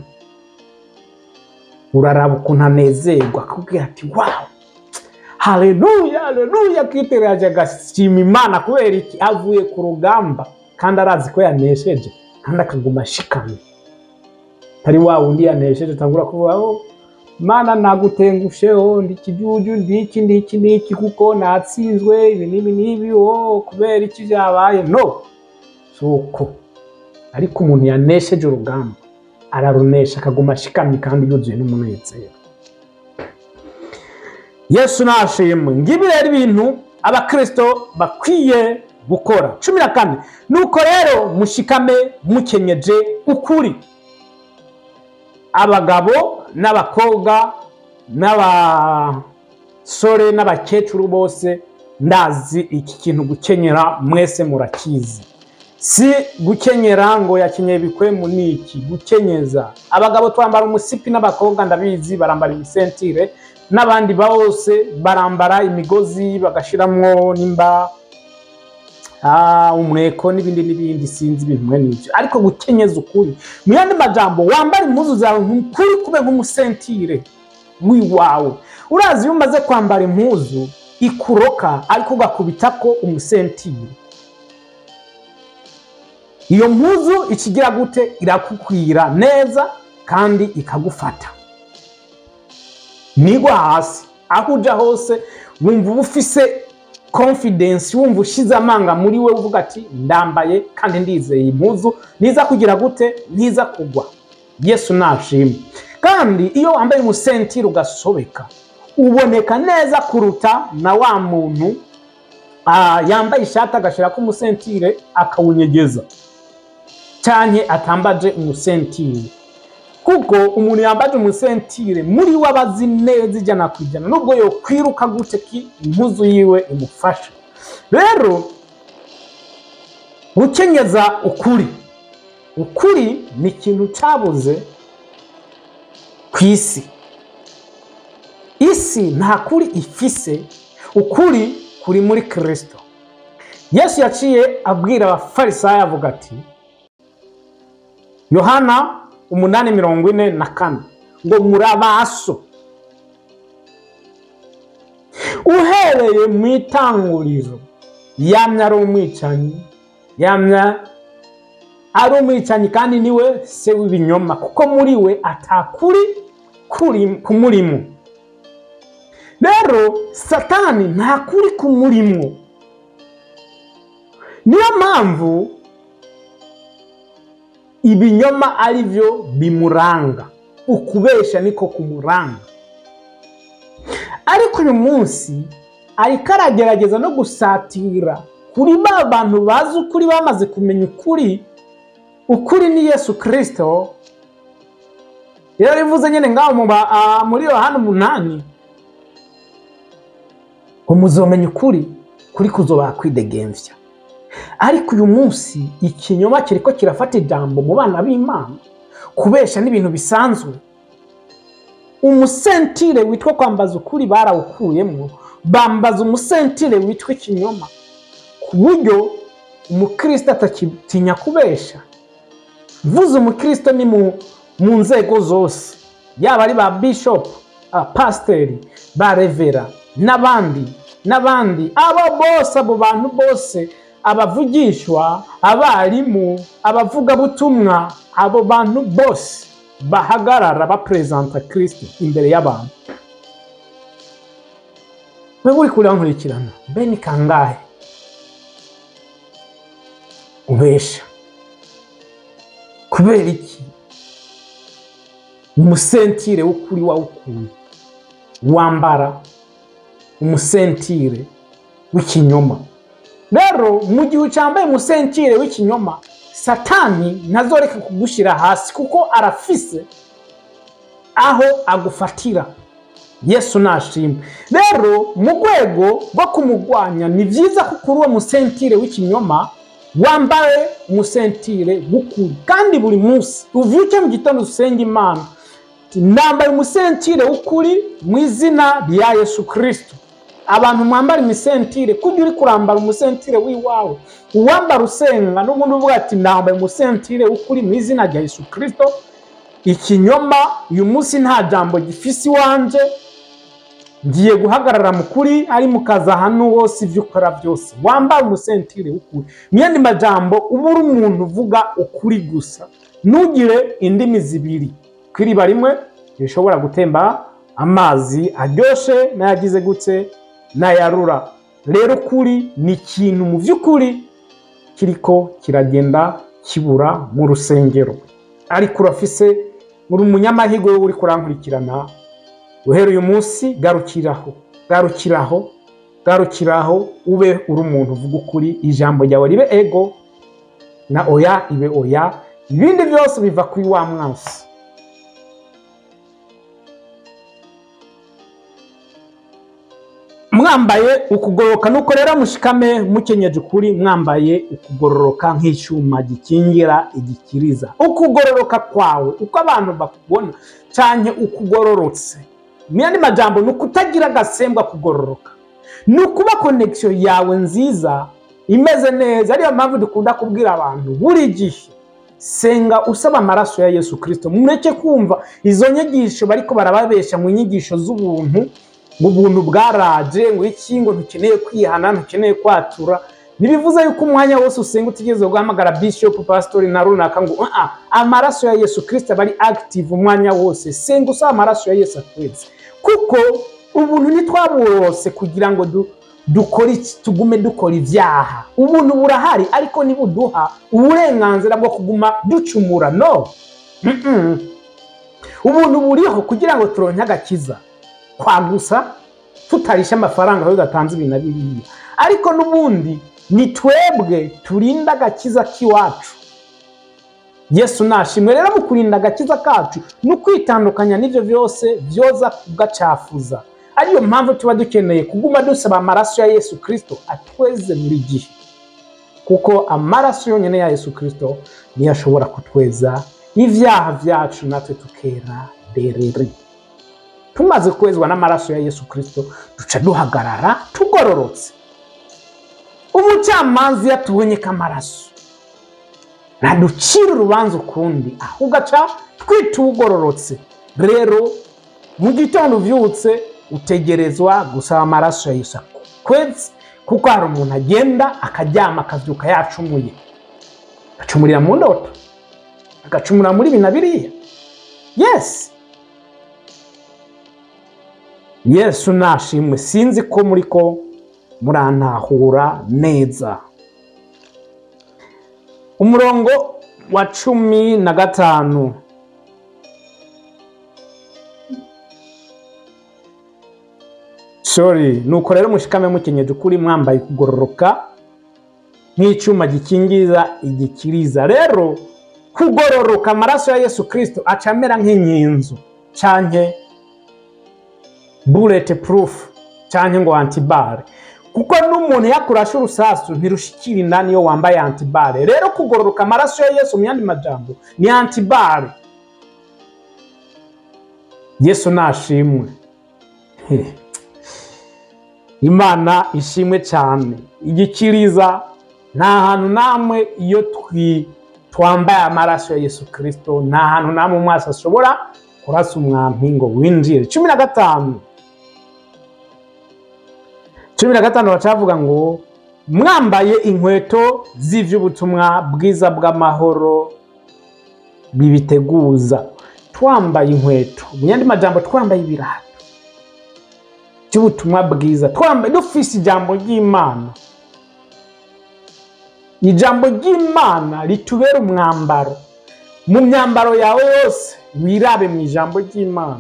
uraraba ukuntu anezerwa akubwira ati wow, haleluya haleluya, kiteraje agashima Imana. Kubera iki? Avuye ku rugamba kandi arazi ko yanesheje, kandi akaguma ashikamye. Tari wa wundi yanesheje tangura kuvuga Mana nagutengusheho ndikijuju ndiki kuko natsinzwe ibi nibi kubera iki byabaye. No, suko. Ariko umuntu yanesheje urugamba ararunesha akaguma ashikamye kandi yuzuye n'umunezero. Yesu nashimwe. Ngibi rero ibintu abakristo bakwiye gukora. 14. Nuko rero mushikame mukenyeje ukuri. Abagabo n'abakobwa n'abasore n'abakecuru bose ndazi iki kintu gukenyera mwese murakizi. Si gukenyera ngo yakenyeye bikwemu niki, gukenyeza. Abagabo twambara umusipi n'abakobwa ndabizi barambara imisentire, n'abandi bose barambara imigozi bagashiramwo nimba umweko n'ibindi sinzi ibintu mwe n'ibyo. Ariko gukenyeza ukuri, mu yandi majambo wambara impuzu zawe nk'ukuri kube nk'umusentire wiwawe. Urazi iyo umaze kwambara impuzu ikuroka ariko ugakubitako umusentire, iyo mpuzu ikigira gute? Irakukwira neza kandi ikagufata. Nigwa hasi aho uja hose wumva ufise confidence, wumva ushize amanga muri we, uvuga ati ndambaye kandi ndizeye impuzu niza kugira gute? Niza kugwa. Yesu nashimwe. Kandi iyo wambaye umusentire ugasobeka uboneka neza kuruta na wa muntu yambaye ishati agashirako umusentire akawunyegeza canke atambaje umusentire, kuko umuntu yambaje umusentire muri we abazi neza ijana kwijana nubwo yo kwiruka gute ki impuzu yiwe imufasha. Rero gukenyeza ukuri ni ikintu cabuze kw'isi. Isi nta kuri ifise, ukuri kuri muri Kristo. Yesu yaciye abwira abafarisayo avuga ati, Yohana 8:44 ngo murabaso uhereye mu itanguriro yamya ari umwicanyi, yamya ari umwicanyi kandi niwe se w'ibinyoma, kuko muri we atakuri kumurimo. Rero Satani nta kuri kumurimo, niyo mpamvu ibinyoma ari byo bimuranga, ukubesha niko kumuranga. Ariko uyu munsi ariko aragerageza no gusatira kuri ba bantu bazi ukuri, bamaze kumenya ukuri ni Yesu Kristo. Rero rivuze nyene ngaho muri Yohana 8 ngo muzomenya ukuri kuzoba kwidegemvya. Ariko uyu munsi ikinyoma kiriko kirafata ijambo mu bana b'Imana, kubesha n'ibintu bisanzwe. Umusentire witwa kwambaza ukuri barawukuyemo, bambaza umusentire witwa ikinyoma, ku buryo umukristo atakitinya kubesha. Vuze umukristo ni mu nzego zose, yaba ari ba bishop, pasiteri, ba revera n'abandi abo bantu bose, abavugishwa, abarimu, abavuga butumwa, abo bantu bose bahagarara bapresenta Kristo imbere y'abantu. Wewe uri kurankurikirana, mbe ni kangahe ubesha? Kubera iki? Umusentire w'ukuri wawukuye, wambara umusentire w'ikinyoma. Rero mu gihe ucambaye umusentire w'ikinyoma, Satani ntazoreka kugushira hasi, kuko arafise aho agufatira. Yesu nashimwe. Rero mu rwego rwo kumugwanya ni vyiza ko kuri uwo musentire w'ikinyoma wambaye umusentire w'ukuri. Kandi buri munsi uvyuke mu gitondo usenga Imana, nambaye umusentire w'ukuri mu izina rya Yesu Kristo. Abantu mwambara imisentire, kujya uri kurambara umusentire w'iwawe, uwambara usenga n'ubundi uvuga ati nambaye umusentire w'ukuri mu izina rya Yesu Kristo. Ikinyoma uyu munsi nta jambo gifisi wanje, ngiye guhagarara mu kuri, ari mu kazi ahantu hose ivyo ukora byose wambara umusentire w'ukuri. Myandi majambo ubura umuntu uvuga ukuri gusa, ntugire indimi zibiri. Kwiriba rimwe bishobora gutemba amazi aryoshe nayagize gutse nayarura. Rero kuri ni ikintu mu vy'ukuri kiriko kiragenda kibura mu rusengero. Ariko urafise muri umunyamahirwe uri kurankurikirana, uhera uyu munsi garukiraho ube uri umuntu uvuga ukuri. Ijambo ryawe ribe ego na oya ibe oya, ibindi byose biva kuri wa mwansi. Mwambaye ukugororoka, nuko rero mushikame mukenyeje ukuri, mwambaye ukugororoka nk'icyuma gikingira igikiriza. Ukugororoka kwawe uko abantu bakubona canke ukugororotse, myandi majambo nukutagira gasembwa kugororoka, nukuba connection yawe nziza imeze neza. Ariyo mpamvu dukunda kubwira abantu buri gihe, senga usaba amaraso ya Yesu Kristo. Mureke kumva izo nyigisho bariko barababesha mu nyigisho z'ubuntu, mu buntu bwaraje ngo iki ngo ntukeneye kwihana, ntukeneye kwatura. Nibivuze yuko umwanya wose usenga utigeze guhamagara bishop, pastor na runaka ngo amaraso ya Yesu Kristo bari active umwanya wose. Senga usaba amaraso ya Yesu akweze, kuko ubuntu nitwaburose kugira ngo tugume dukora ivyaha. Ubuntu burahari, ariko nibuduha uburenganzira bwo kuguma ducumura. No, ubuntu buriho kugira ngo turonke agakiza kwa gusa tutarisha amafaranga aho gatanze ibintu biriya, ariko n'ubundi ni twebwe turinda agakiza k'iwacu. Yesu nashimwe. Rero mu kurinda agakiza kacu no kwitandukanya n'ivyo vyose vyoza kugacafuza, ariyo mpamvu tuba dukeneye kuguma dusaba amaraso ya Yesu Kristo atweze buri gihe, kuko amaraso yonyene ya Yesu Kristo niyo ashobora kutweza ivyaha vyacu natwe tukera dereri. Tumaze kwezwa n'amaraso ya Yesu Kristo duca duhagarara tugororotse. Umucamanza yatubonye kamaraso ntaducira urubanza ukundi, ahubwo aca twita ugororotse. Rero mu gitondo uvyutse utegerezwa gusaba amaraso ya Yesu kwezi, kuko hari umuntu agenda akaryama akavyuka yacumuye, agacumurira mu ndoto, agacumura muri bina biriya. Yes, Yesu nashimwe. Sinzi ko muriko murantahura neza. Umurongo wa 15. Nuko rero mushikame mukenyeje ukuri mwambaye kugororoka nk'icuma gikingiza igikiriza. Rero kugororoka amaraso ya Yesu Kristo acamera nk'inkinzo canke bullet proof canke ngo antibare, kuko n'umuntu yakurasha urusasu ntirushikira indani yo wambaye antibare. Rero kugororoka amaraso ya Yesu mu yandi majambo ni antibare. Yesu nashimwe. Imana ishimwe cyane. Igikiriza nta hantu namwe iyo twambaye amaraso ya Yesu Kristo, nta hantu namwe umwasi ashobora kurasa umwampi ngo winjire. 15 bacavuga ngo mwambaye inkweto z'ivy'ubutumwa bwiza bw'amahoro bibiteguza. Twambaye inkweto, mu yandi majambo twambaye ibirato by'ubutumwa bwiza, twambaye dufise ijambo ry'Imana. Ijambo ry'Imana ritubera umwambaro. Mu myambaro yawe yose wirabe mu ijambo ry'Imana.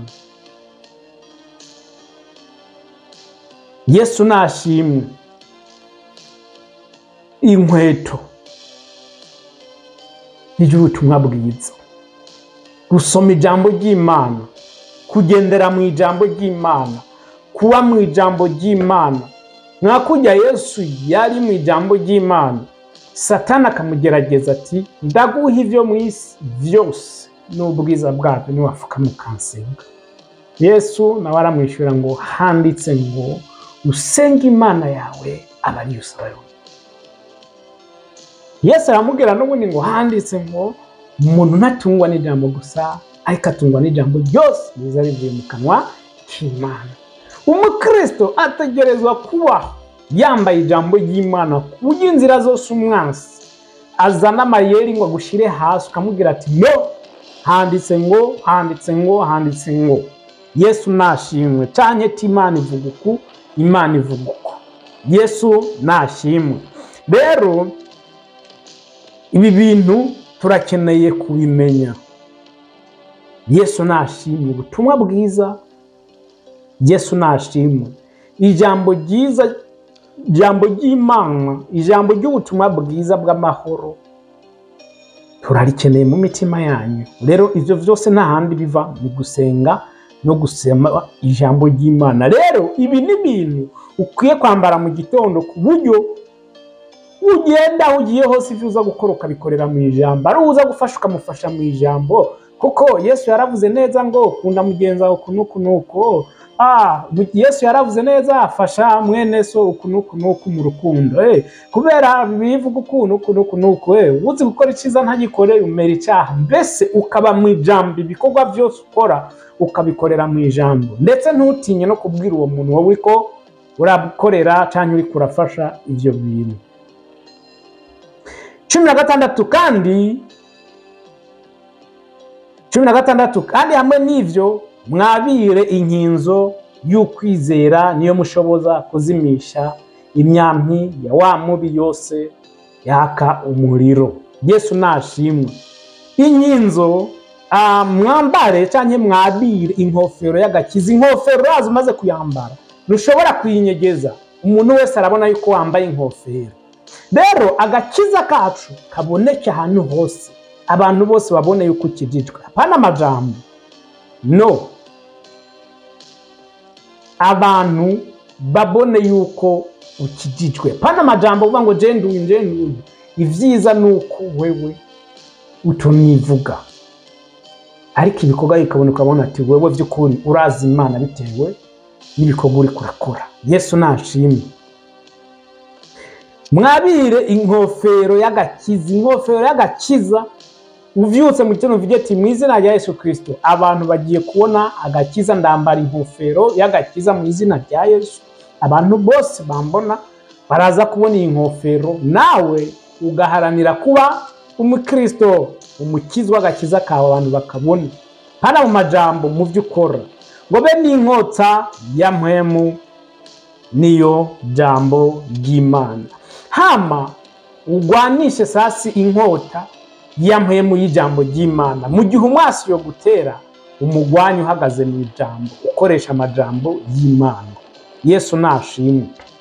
Yesu nashimwe. Inkweto y'ubutumwa bwiza, gusoma ijambo ry'Imana, kugendera mu ijambo ry'Imana, kuba mu ijambo ry'Imana. Mwakujya Yesu yari mu ijambo ry'Imana, Satani akamugerageza ati ndaguha ivyo mu isi vyose n'ubwiza bwabyo niwafuka mukansenga. Yesu nawe aramwishyura ngo handitse ngo usenga Imana yawe aba ari usaba. Yesu aramubwira n'ubundi ngo handitse ngo umuntu ntatungwa n'ijambo gusa, ariko atungwa n'ijambo ryose riza rivuye mu kanwa k'Imana. Umukristo ategerezwa kuba yambaye ijambo ry'Imana ku buryo inzira zose umwansi azana amayeri ngo agushire hasi ukamubwira ati no, handitse ngo, handitse ngo, handitse ngo. Yesu nashimwe. Canke ti Imana ivuga uku, Imana ivuga uku. Yesu nashimwe. Rero ibi bintu turakeneye kubimenya. Yesu nashimwe. Ubutumwa bwiza, Yesu nashimwe. Ijambo ryiza, ijambo ry'Imana, ijambo ry'ubutumwa bwiza bw'amahoro turarikeneye mu mitima yanyu. Rero ivyo vyose nta handi biva mu gusenga no gusema ijambo ry'Imana. Rero ibi ni ibintu ukwiye kwambara mu gitondo ku buryo ugenda ugiye hose ivyo uza gukora ukabikorera mu ijambo, ari uza gufasha ukamufasha mu ijambo, kuko Yesu yaravuze neza ngo kunda mugenzi wawe uku nuko. Yesu yaravuze neza afasha mwene so uku nuku mu rukundo. Kubera bivuga uku nuku uzi gukora iciza ntagikore umera icyaha. Mbese ukaba mu ijambo, ibikorwa byose ukora ukabikorera mu ijambo, ndetse ntutinye no kubwira uwo muntu wowe ko urabikorera cyangwa uri kurafasha ivyo bintu. 16 kandi hamwe n'ivyo mwabire inkinzo y'ukwizera, niyo mushoboza kuzimisha imyampi ya wa mubi yose yaka umuriro. Yesu nashimwe. Inkinzo mwambare canke mwabire inkofero y'agakiza. Inkofero razo maze kuyambara rushobora kuyinyegeza. Umuntu wese arabona yuko wambaye inkofero. Rero agakiza kacu kaboneke ahantu hose, abantu bose babone yuko ukijijwe. Hapana amajambo, no, abantu babone yuko ukijijwe. Hapana amajambo uvuga ngo jenduye. Ivyiza nuko wewe utonivuga, ariko ibikorwa bikaboneka, ukabona ati wewe vy'ukuri urazi Imana bitewe n'ibikorwa uri kurakora. Yesu nashimwe. Mwabire inkofero y'agakiza, uvyutse mu kintu uvuge ati mu izina rya Yesu Kristo, abantu bagiye kubona agakiza, ndambara inkofero y'agakiza mu izina rya Yesu. Abantu bose bambona baraza kubona iyi nkofero, nawe ugaharanira kuba umukristo, umukizwa w'agakiza kawe abantu bakabona. Hana mu majambo, mu vy'ukora, ngo be n'inkota ya mpwemu niyo jambo ry'Imana. Hama ugwanishe sasi inkota ya mpwemu y'ijambo ry'Imana. Mu gihe umwasi yo gutera, umugwanyi uhagaze mu ijambo, ukoresha amajambo y'Imana. Yesu nashimwe.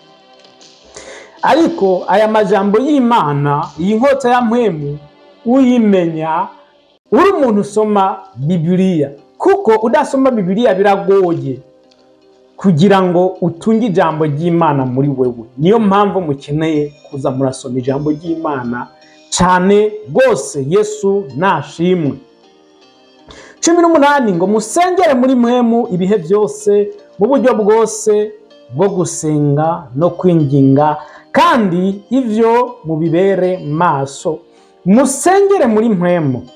Ariko aya majambo y'Imana, iyi nkota ya mpwemu, uyimenya uri umuntu usoma Bibiliya, kuko udasoma Bibiliya biragoye kugira ngo utunge ijambo ry'Imana muri wewe. Niyo mpamvu mukeneye kuza murasoma ijambo ry'Imana cyane rwose. Yesu nashimwe. 18 ngo musengere muri mpwemu ibihe byose, mu buryo bwose bwo gusenga no kwinginga, kandi ivyo mubibere maso. Musengere muri mpwemu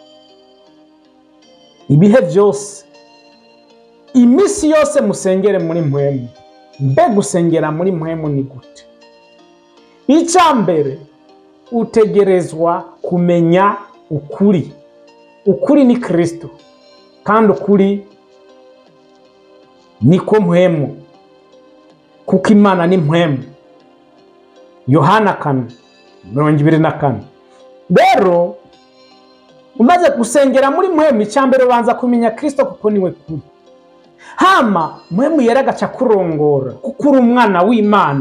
ibihe byose, imisi yose musengere muri mpwemu. Mbe gusengera muri mpwemu ni gute? Icambere, utegerezwa kumenya ukuri. Ukuri ni Kristo, kandi ukuri niko mpwemu, kuko Imana ni mpwemu. Yohana 4:24. Rero umaze gusengera muri mpwemu, icambere ubanza kumenya Kristo, kuko niwe kuri. Hama mpwemu yaragaca kurongora, kuko uri umwana w'Imana.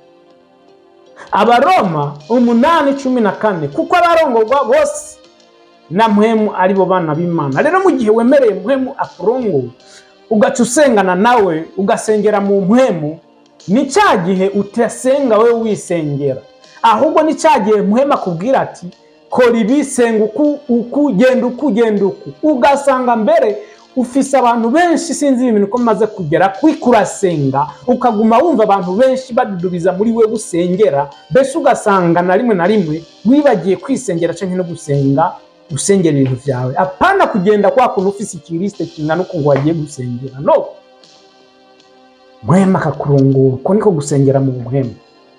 Abaroma 8:14, kuko abarongorwa bose na mpwemu ari bo bana b'Imana. Rero mu gihe wemereye mpwemu akurongora, ugaca usengana nawe, ugasengera mu mpwemu, ni cya gihe utasenga we wisengera, ahubwo ni cya gihe mpwemu akubwira ati kora ibi, senga uku, genda uku. Ugasanga mbere ufise abantu benshi, sinzi ibintu ko maze kugera kwikurasenga, ukaguma wumva abantu benshi badudubiza muri we gusengera, bese ugasanga na rimwe wibagiye kwisengera canke no gusenga, usengera ibintu vyawe. Apana kugenda kwa kuntu ufise ikiriste kingana uko ngo wagiye gusengera, no. Mpwemu akakurongora, uko niko gusengera mu mpwemu.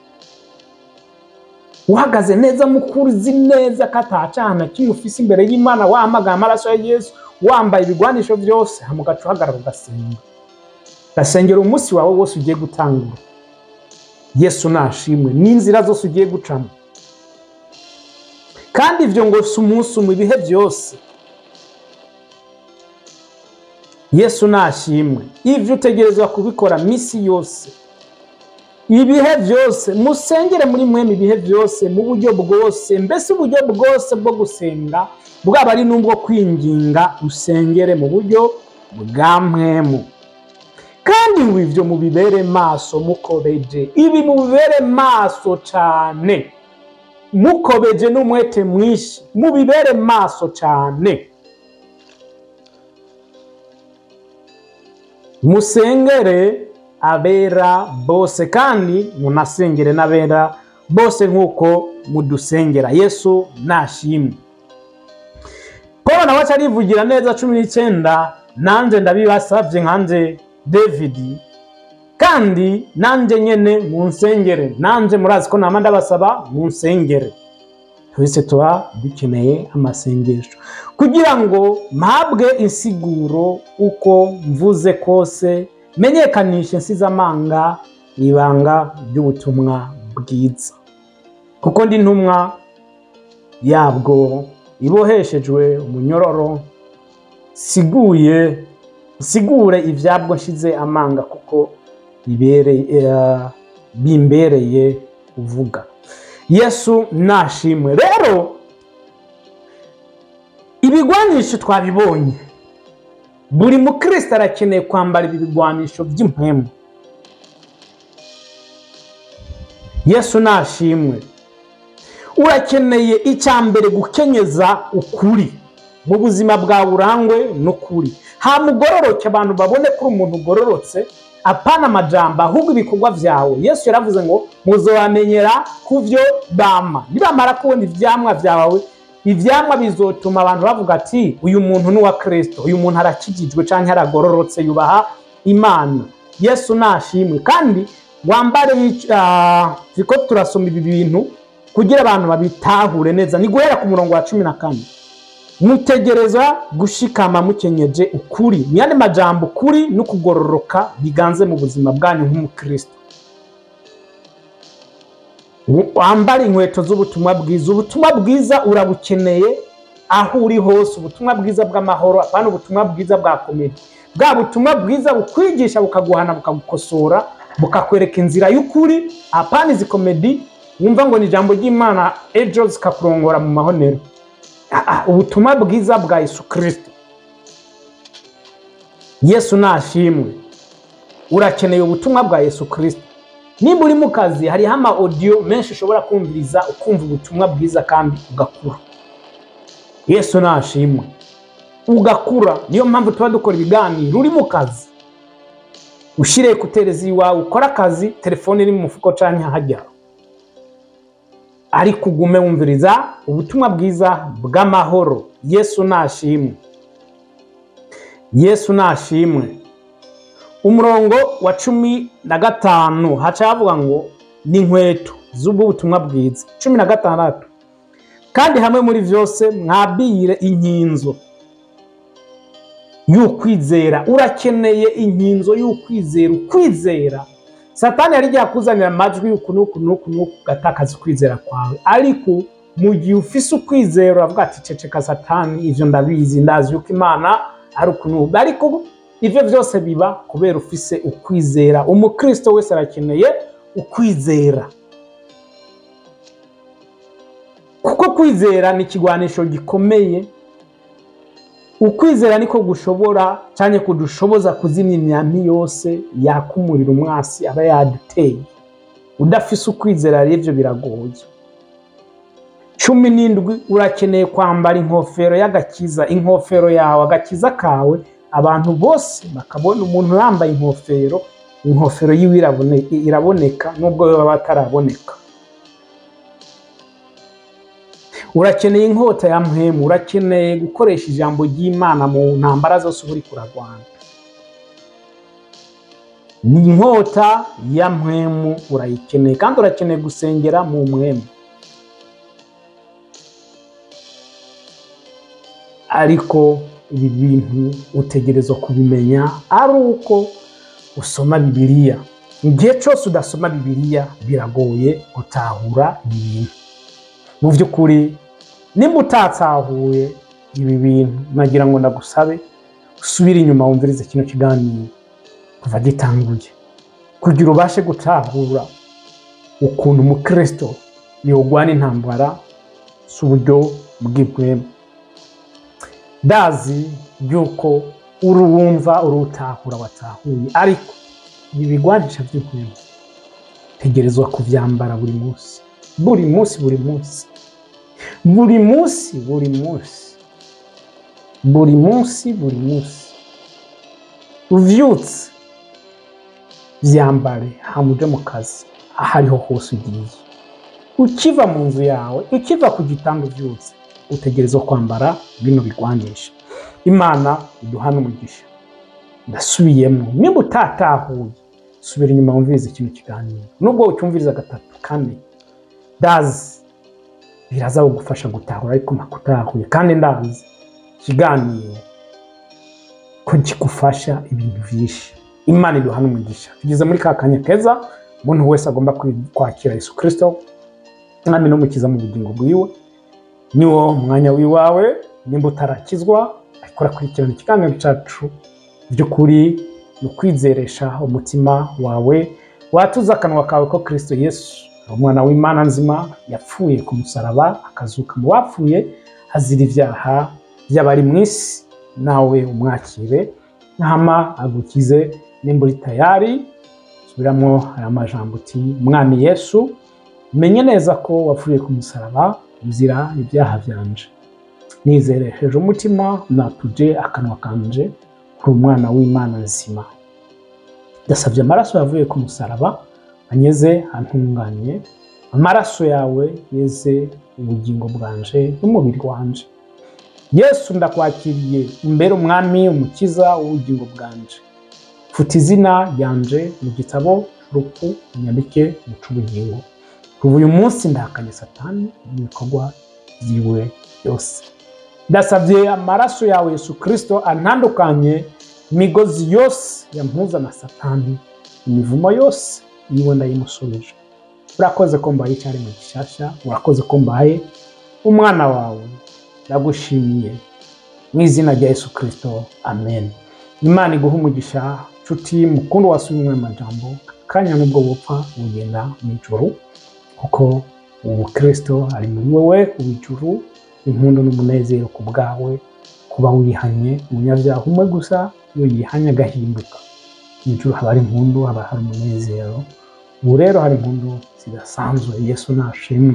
Uhagaze neza mukurizi neza katacana kimufise imbere y'Imana, wahamagara amaraso ya Yesu, wambaye ibigwanisho byose, hamugaca uhagarara ugasenga. Gasengera umunsi wawe wose ugiye gutangura. Yesu nashimwe. N'inzira zose ugiye gucamo, kandi ivyo ngo si umunsi mu bihe byose. Yesu nashimwe. Ivyo utegerezwa kubikora misi yose, ibihe byose. Musengere muri mpwemu ibihe byose, mu buryo bwose. Mbese uburyo bwose bwo gusenga, bwaba ari n'ubwo kwinginga, usengere mu buryo bwa mpwemu. Kandi ivyo mubibere maso, mukobeje. Ibi mubibere maso cyane, mukobeje n'umwete mwinshi, mubibere maso cyane. Musengere abera bose, kandi munasengere n'abera bose nk'uko mudusengera. Yesu nashimwe. Paul nawe arivugira neza 19, nanje ndabibasavye nkanje David, kandi nanje nyene munsengere. Nanje murazi ko nama ndabasaba munsengere. Twese tuba dukeneye amasengesho kugira ngo mpabwe insiguro uko mvuze kose, menyekanishe nsizamanga ibanga ry'ubutumwa bwiza, kuko ndi ntumwa yabwo iboheshejwe umunyororo. Sigure ivyabwo nshize amanga, kuko bimbereye kuvuga. Yesu nashimwe. Rero ibigwanisho twabibonye, buri mukristo arakeneye kwambara ibi bigwanisho by'impwemu. Yesu nashimwe. Urakeneye icyambere gukenyeza ukuri mu buzima bwa burangwe n'ukuri. Ha mugororoke, abantu babone ko umuntu ugororotse, apana amajambo ahubwo ibikorwa vyawe. Yesu yaravuze ngo muzobamenyera kuvyo bama. Nibamara kubona ivyamwa vyawe, ivyamwa bizotuma abantu bavuga ati uyu muntu ni wa Kristo, uyu muntu arakijijwe canke aragororotse, yubaha Imana. Yesu nashimwe. Kandi wambare ziko turasoma ibi bintu kugira abantu babitahure neza. Ni guhera ku murongo wa 14. Mutegereza gushikama mukenyeje ukuri. Nyane majambo kuri no kugororoka biganze mu buzima bwanyu nk'umukristo. Wambare inkweto z'ubutumwa bwiza. Ubutumwa bwiza urabukeneye aho uri hose. Ubutumwa bwiza bw'amahoro, apana ubutumwa bwiza bwa komedi. Bwa butumwa bwiza bukwigisha, bukaguhana, bukagukosora, bukakwereka inzira y'ukuri, apana izi komedi wumva ngo ni ijambo ry'Imana ejo zikakurongora mu mahonero. Ubutumwa bwiza bwa Yesu Kristo. Yesu nashimwe. Urakeneye ubutumwa bwa Yesu Kristo. Nimba uri mu kazi, hari ama audio menshi ushobora kumviriza ukumva ubutumwa bwiza kandi ugakura. Yesu nashimwe. Ugakura. Niyo mpamvu tuba dukora ibiganiro uri mu kazi. Ushire kutereza iwawe, ukora akazi, telefone iri mu mufuko canke hajya. Ariko ugume wumviriza ubutumwa bwiza bw'amahoro. Yesu nashimwe. Yesu nashimwe. Umurongo wa 15 haca havuga ngo ni inkweto z'ubutumwa bwiza. 16. Kandi hamwe muri vyose mwabire inkinzo y'ukwizera. Urakeneye inkinzo y'ukwizera. Ukwizera, Satani yari yakuzanira amajwi y'uku gatakaza ukwizera kwawe. Ariko mu gihe ufise ukwizera uravuga ati ceceka Satani, ivyo ndabizi, ndazi yuko Imana ari ukunuba. Ariko ivyo vyose biba kubera ufise ukwizera. Umukristo wese arakeneye ukwizera, kuko kwizera ni ikigwanisho gikomeye. Ukwizera niko gushobora cyane kudushoboza kuzimya imyami yose yakumurira umwasi aba yaduteye. Udafise ukwizera rero biragoye. 17. Urakeneye kwambara inkofero y'agakiza. Inkofero yawe, agakiza kawe, abantu bose bakabona umuntu yambaye inkofero yiwe iraboneka nubwo baba bataraboneka. Urakeneye inkota ya mpwemu. Urakeneye gukoresha ijambo ry'Imana mu ntambara zose uri kuragwana. Ni inkota ya mpwemu urayikeneye. Kandi urakeneye gusengera mu mpwemu. Ariko ibi bintu utegerezwa kubimenya ari uko usoma Bibiliya. Igihe cyose udasoma Bibiliya biragoye gutahura ibi bintu. Mu by'ukuri nimba utatsahuye ibi bintu, nagira ngo ndagusabe usubire inyuma wumvirize kino kiganiro kuva gitanguye, kugira ubashe gutahura ukuntu umukristo yogwana intambara s'uburyo bw'impwemu. Ndazi yuko urumva urutahura watahuye, ariko ibi bigwanisha by'impwemu tegerezwa kuvyambara buri munsi. Buri munsi, buri munsi, buri munsi, buri munsi, buri munsi, buri munsi. Uvyutse vyambare, hamuje mu kazi, ahariho hose ugiye. Ukiva mu nzu yawe, ukiva ku gitanda uvyutse, utegerezwa kwambara bino bigwanisha. Imana iduhana umugisha. Ndasubiyemo, nimba utatahuye subira inyuma wumvirize kino kiganiro. Nubwo ucyumviriza gatatu kandi ndazi biraza kugufasha gutahura, ariko makutahuye kandi ndazi kiganiro ko kigufasha ibintu byinshi. Imana iduhana umugisha. Tugeze muri kakanya keza umuntu wese agomba kwakira Yesu Kristo nami no mukiza mu bugingo bwiwe. Niwo mwanya wiwawe. Nimba utarakizwa, akora kurikirana ikiganiro cyacu by'ukuri no kwizeresha umutima wawe watuza akanwa kawe ko Kristo Yesu umwana w'Imana nzima yapfuye ku musaraba akazuka mu bapfuye azira ibyaha by'abari mu isi, nawe umwakire ntama agukize nimba uri tayari. Subiramo aya majambo uti: Mwami Yesu, menye neza ko wapfuye ku musaraba uzira ibyaha byanje, nizeresheje umutima natuje akanwa kanje kuri umwana w'Imana nzima. Ndasabye amaraso yavuye ku musaraba anyeze antunganye, amaraso yawe yeze ubugingo bwanje n'umubiri wanje. Yesu, ndakwakiriye umbere umwami umukiza w'ubugingo bwanje. Futa izina ryanje mu gitabo cy'urupfu unyandike mu cy'ubugingo. Kuva uyu munsi ndahakanye Satani n'ibikorwa byiwe byose. Ndasabye amaraso yawe Yesu Kristo antandukanye imigozi yose yampuza na Satani, imivumo yose yiwe ndayimusubije. Urakoze ko mbaye icyaremwe gishasha, urakoze ko mbaye umwana wawe. Ndagushimiye mu izina rya Yesu Kristo, amen. Imana iguhe umugisha nshuti mukuru wasubimwe amajambo kanya nubwo bupfa ugenda mu ijuru, kuko ubu Kristo ari muri wewe ubijuru, impundu n'umunezero ku bwawe kuba wihanye. Umunyabyaha umwe gusa iyo yihanye agahinduka, mu ijuru haba hari impundu, haba hari umunezero. Ubu rero hari impundu zidasanzwe. Yesu nashimwe.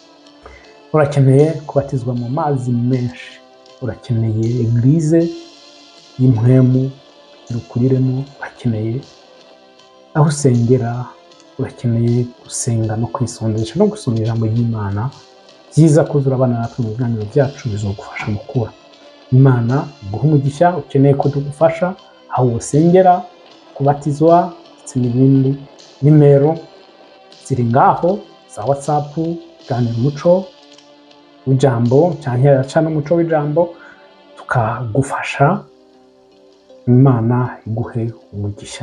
Urakeneye kubatizwa mu mazi menshi, urakeneye eglise y'impwemu irukuriremo, urakeneye aho usengera, urakeneye gusenga no kwisondesha no gusoma ijambo ry'Imana. Byiza ko urabana natwe mu biganiro byacu bizogufasha gukura. Imana iguhe umugisha. Ukeneye ko tugufasha aho usengera, kubatizwa ndetse n'ibindi, nimero ziri ngaho za WhatsApp, ganira umuco w'ijambo cyangwa yaca n'umuco w'ijambo tukagufasha. Imana iguhe umugisha.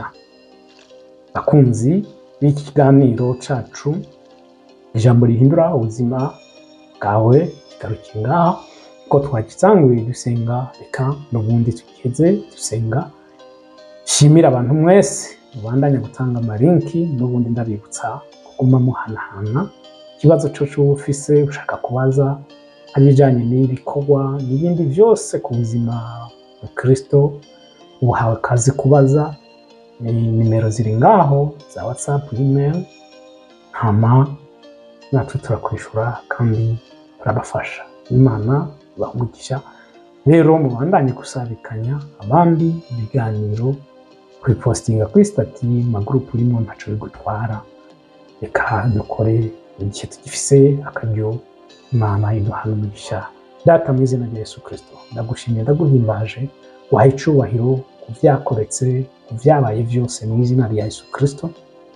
Bakunzi b'iki kiganiro cacu ijambo rihindura ubuzima bwawe kigarukiye ngaha, ko twagisanguye dusenga. Reka n'ubundi tugeze dusenga. Shimira abantu mwese mubandanya gutanga amalinki, n'ubundi ndabibutsa kuguma muhanahana ikibazo cyo ufise ushaka kubaza abijanye n'ibikorwa n'ibindi byose ku buzima bwa Kristo. Uhawe kazi kubaza, nimero ziri ngaho za WhatsApp, email, hama natwe turakwishura kandi turabafasha. Imana ibahe. Rero mubandanye gusabikanya abandi ibiganiro, kwipostinga kuri stati magroup urimo ntaco bigutwara. Reka dukore igihe tugifise akaryo. Imana iduhana umugisha. Data mu izina rya Yesu Kristo, ndagushimiye ndaguhimbaje, wahaye icubahiro ku byakoretse, ku byabaye byose mu izina rya Yesu Kristo.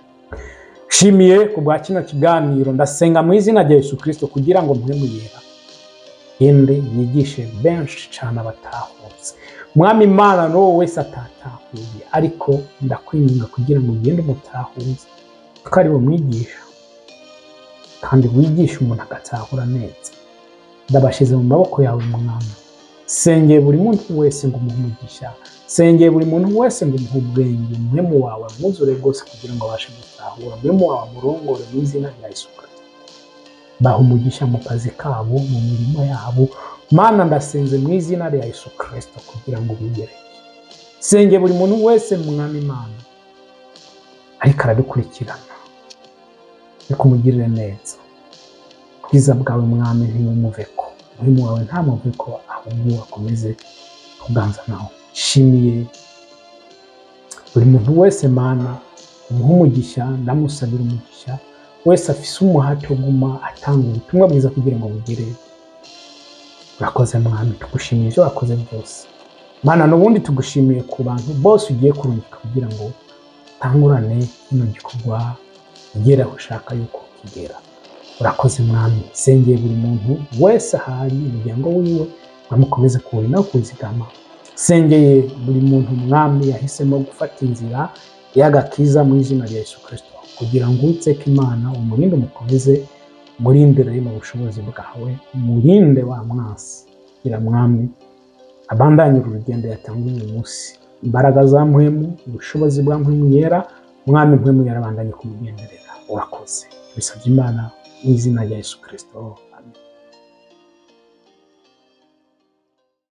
Shimiye ku bwa kino kiganiro, ndasenga mu izina rya Yesu Kristo kugira ngo mpwemu yera yende yigishe benshi cyane abatahutse. Mwami Imana, no wese atatahuye, ariko ndakwinginga kugira ngo ugende umutahuze, kuko ari we mwigisha kandi wigisha umuntu agatahura neza. Ndabashize mu maboko yawe Mwami. Sengeye buri muntu wese ngo umuhe umugisha, sengeye buri muntu wese ngo umuhe ubwenge, mpwemu wawe mwuzure rwose kugira ngo abashe gutahura, mpwemu wawe murongore mu izina rya Yesu Kristo. Baha umugisha mu kazi kabo, mu mirimo yabo. Mana, ndasenze mu izina rya Yesu Kristo kugira ngo ubigere. Sengeye buri muntu wese Mwami Imana ariko aradukurikirana, ariko umugirire neza. Ubwiza bwawe Mwami ntibumuveko, mpwemu wawe ntamuveko, ahubwo akomeze kuganza nawe. Shimiye buri muntu wese Mana, umuhe umugisha. Ndamusabira umugisha wese afise umuhati wo guma atanga ubutumwa bwiza kugira ngo bugere. Urakoze Mwami, tugushimiye ibyo wakoze byose Mana. N'ubundi tugushimiye ku bantu bose ugiye kurungika kugira ngo tangurane kino gikorwa igera aho ushaka yuko kigera. Urakoze Mwami. Sengeye buri muntu wese ahari, umuryango wiwe bamukomeze kuwurina no kuzigama. Sengeye buri muntu Mwami yahisemo gufata inzira y'agakiza mu izina rya Yesu Kristo, kugira ngo Uwiteka Imana umurinde, umukomeze, umurindire mu bushobozi bwawe, umurinde wa mwasi. Gira Mwami abandanye urugendo yatanguye uyu munsi, imbaraga za mpwemu, ubushobozi bwa mpwemu yera, umwami mpwemu yarabandanye kumugenderera. Urakoze. Bisabye Imana mu izina rya Yesu Kristo.